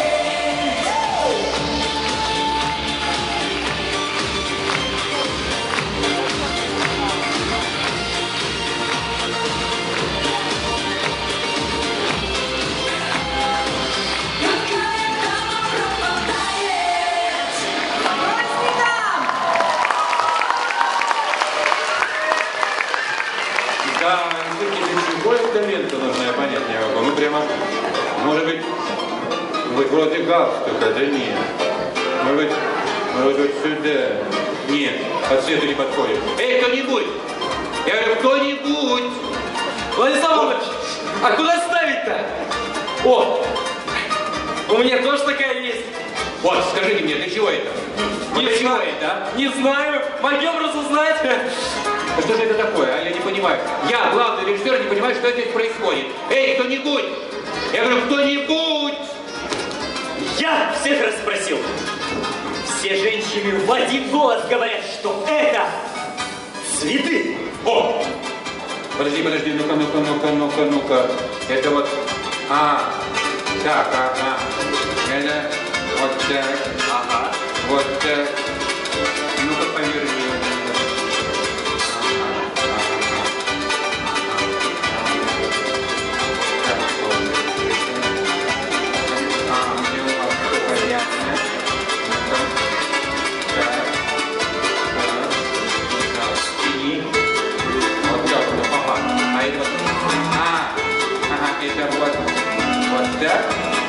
Какая дама пропадает. Да, все-таки чужой документ нужно понять не могу. Ну прямо, может быть вроде галстука, да нет. Может быть сюда. Нет, по цвету не подходит. Эй, кто-нибудь! Я говорю, кто-нибудь! Владислав Иванович, а куда ставить-то? О, у меня тоже такая есть. Вот, скажите мне, для чего это? Вот для чего это, а? Не знаю, могем разузнать. А что же это такое, а? Я не понимаю. Я, главный режиссер, не понимаю, что здесь происходит. Эй, кто-нибудь! Я говорю, кто-нибудь! Я всех расспросил. Все женщины в один голос говорят, что это цветы. О! Подожди, ну-ка. Это вот... Так, ага. Это вот так. Ага. Вот так. Ну-ка, поверни. Это вот так,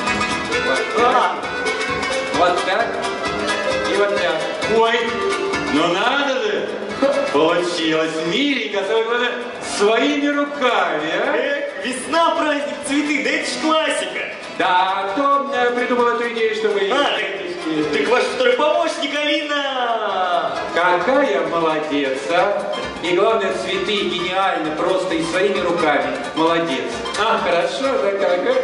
вот так и вот так. Ой, ну надо же! Получилось миленько, своими руками, а? Весна, праздник, цветы, да это ж классика. Да, кто придумал эту идею, чтобы... Так помощник. Так ваш второй помощник, Алина. Какая молодец, а? И главное, цветы гениально, просто и своими руками. Молодец. А, хорошо, да, какая?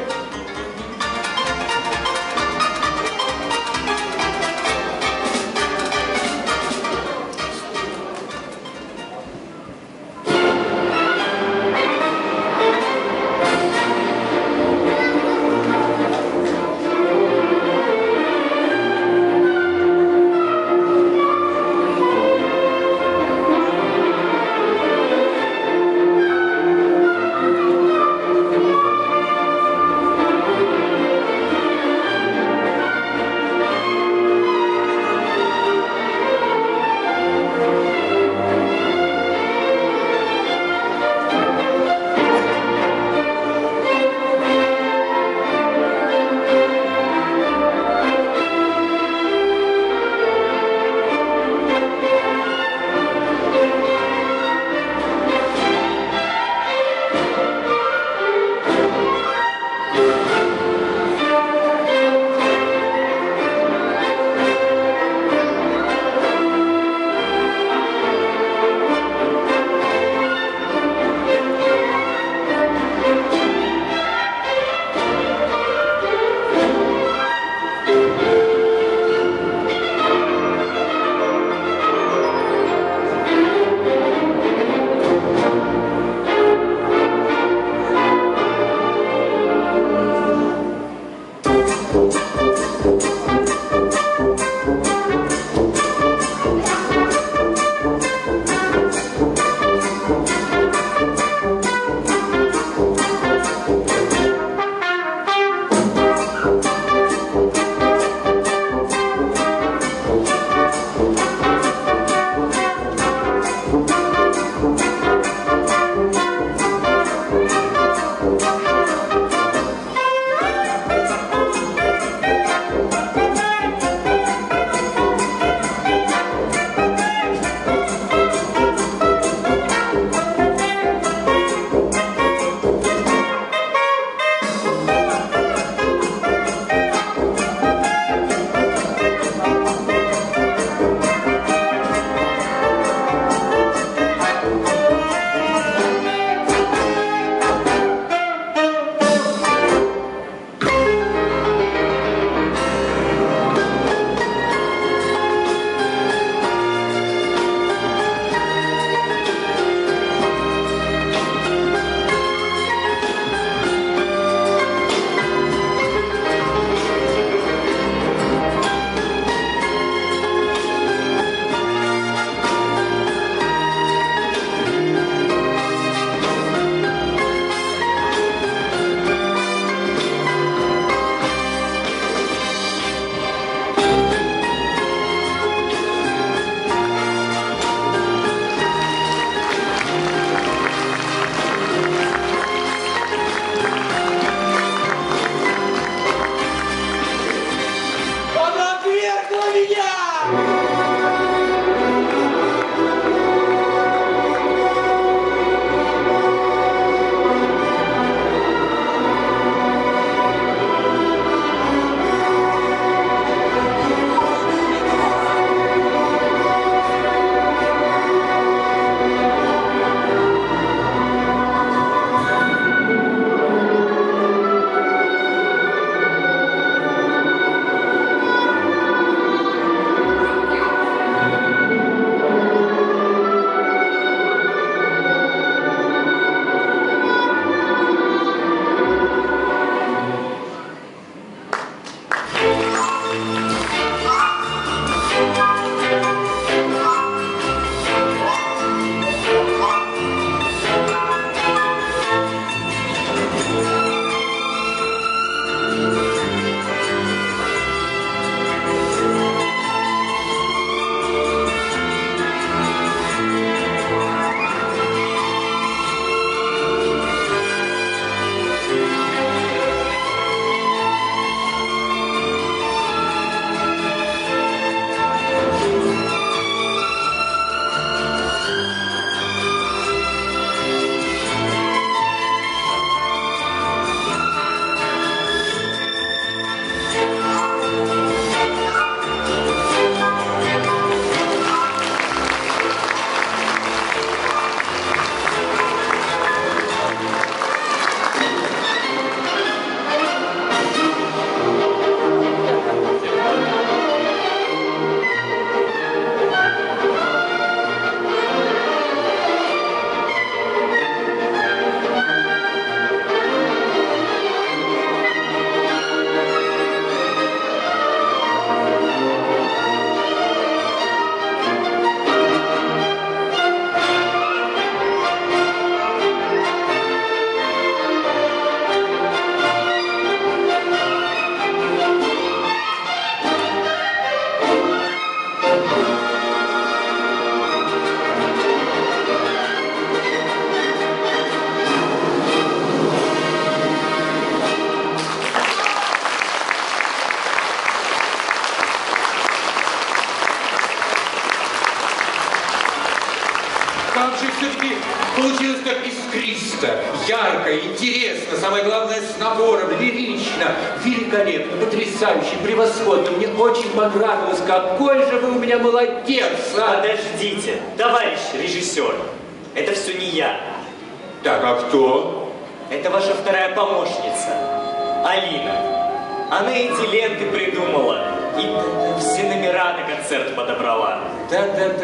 как же все-таки получилось так искристо, ярко, интересно, самое главное, с напором, лирично, великолепно, потрясающе, превосходно. Мне очень понравилось. Какой же вы у меня молодец, а! Подождите, товарищ режиссер, это все не я. Так, а кто? Это ваша вторая помощница, Алина. Она эти ленты придумала и все номера на концерт подобрала. Да.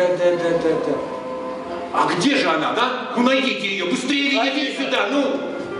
А где же она, да? Ну, найдите ее, быстрее ведите сюда, ну!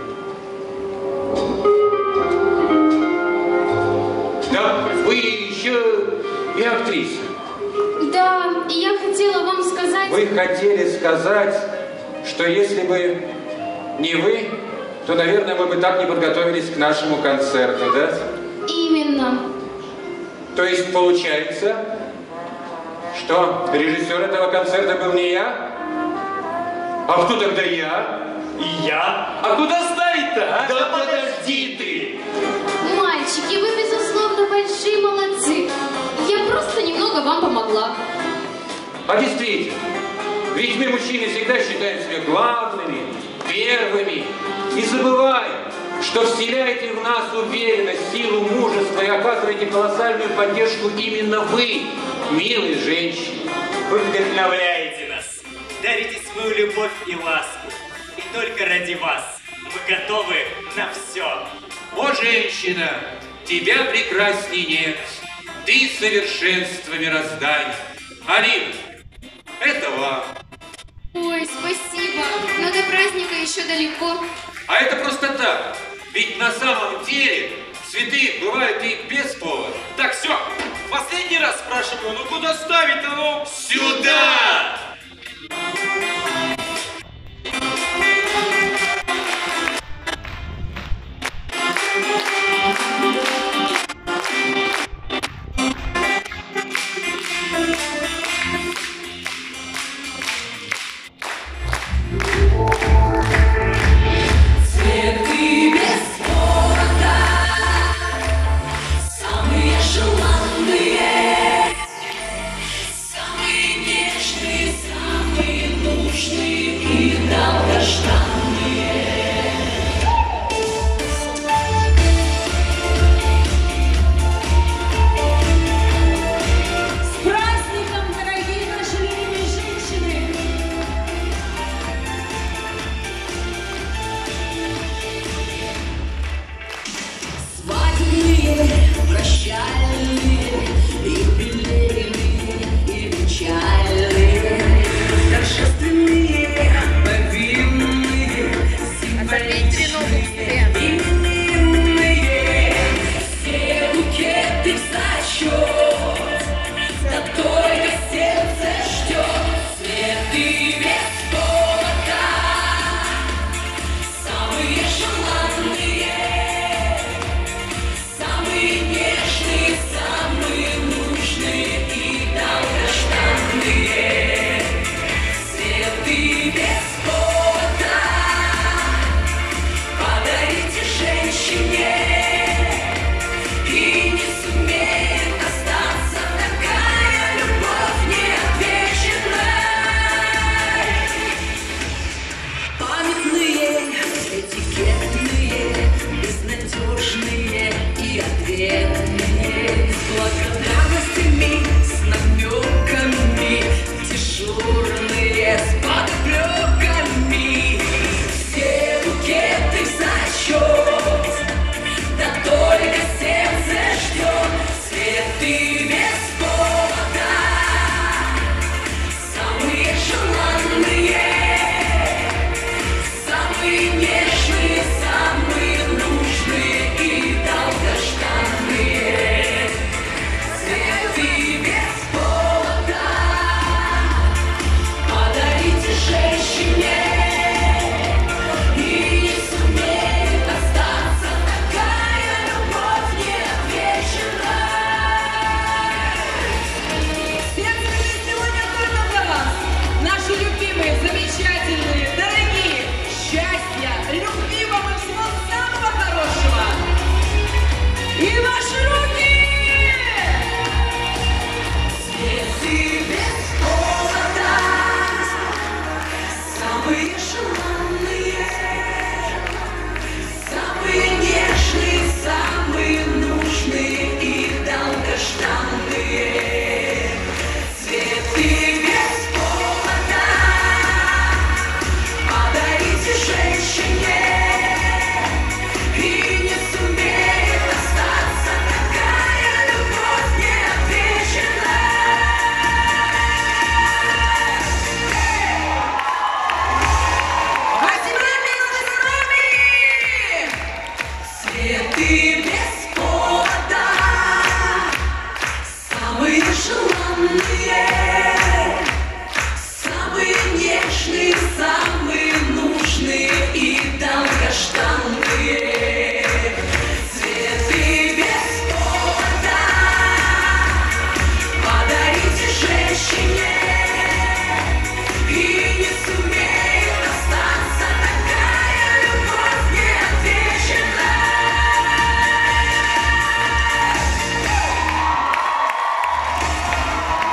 Да, вы еще и актриса. Да, и я хотела вам сказать... Вы хотели сказать, что если бы не вы, то, наверное, мы бы так не подготовились к нашему концерту, да? Именно. То есть получается, что режиссер этого концерта был не я? А кто тогда я? И я? А куда ставить-то, а? Да подожди ты! Мальчики, вы, безусловно, большие молодцы. Я просто немного вам помогла. А действительно, ведь мы, мужчины, всегда считаем себя главными, первыми. И забываем, что вселяете в нас уверенность, силу, мужество и оказываете колоссальную поддержку именно вы, милые женщины. Вы вдохновляете нас, дарите свою любовь и ласку. И только ради вас мы готовы на все. О, женщина, тебя прекрасней нет. Ты совершенство мироздания. Алина, это вам. Ой, спасибо. Но до праздника еще далеко. А это просто так. Ведь на самом деле цветы бывают и без повода. Так, все, последний раз спрашиваю, ну куда ставить-то, ну? Сюда!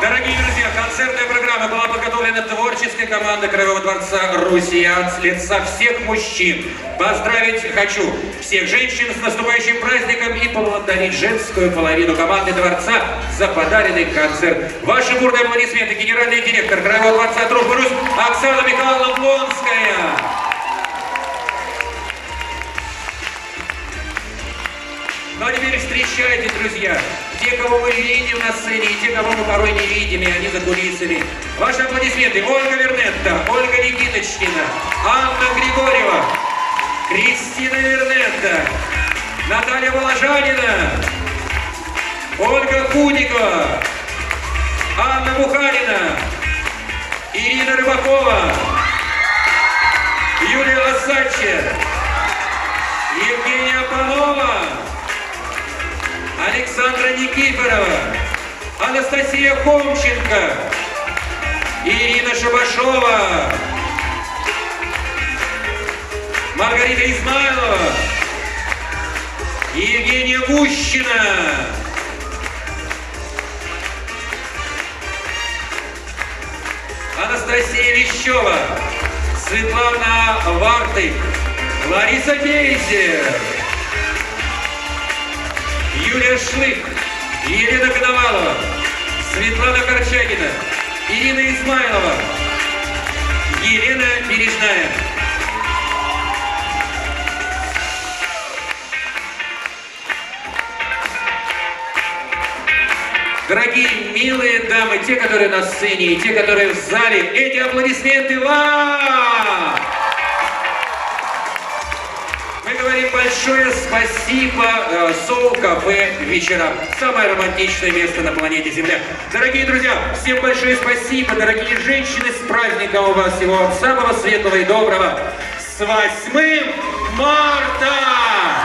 Дорогие друзья, концертная программа была подготовлена творческой командой Краевого дворца Руси от лица всех мужчин. Поздравить хочу всех женщин с наступающим праздником и поблагодарить женскую половину команды дворца за подаренный концерт. Ваши бурные аплодисменты, генеральный директор Краевого дворца Дружбы Русь Оксана Михайловна Плонская. Ну а теперь встречайте, друзья, те, кого мы видим на сцене, и те, кого мы порой не видим, и они за кулисами. Ваши аплодисменты. Ольга Вернетта, Ольга Никиточкина, Анна Григорьева, Кристина Вернетта, Наталья Воложанина, Ольга Кудикова, Анна Бухарина, Ирина Рыбакова, Юлия Лосача, Евгения Панова, Александра Никифорова, Анастасия Хомченко, Ирина Шабашова, Маргарита Измайлова, Евгения Гущина, Анастасия Вещева, Светлана Вартык, Лариса Кейзер, Юлия Шлык, Елена Коновалова, Светлана Корчагина, Ирина Измайлова, Елена Бережная. Дорогие, милые дамы, те, которые на сцене, и те, которые в зале, эти аплодисменты вам! Мы говорим большое спасибо Soul Cafe вечерам. Самое романтичное место на планете Земля. Дорогие друзья, всем большое спасибо. Дорогие женщины, с праздником у вас всего самого светлого и доброго. С 8 марта!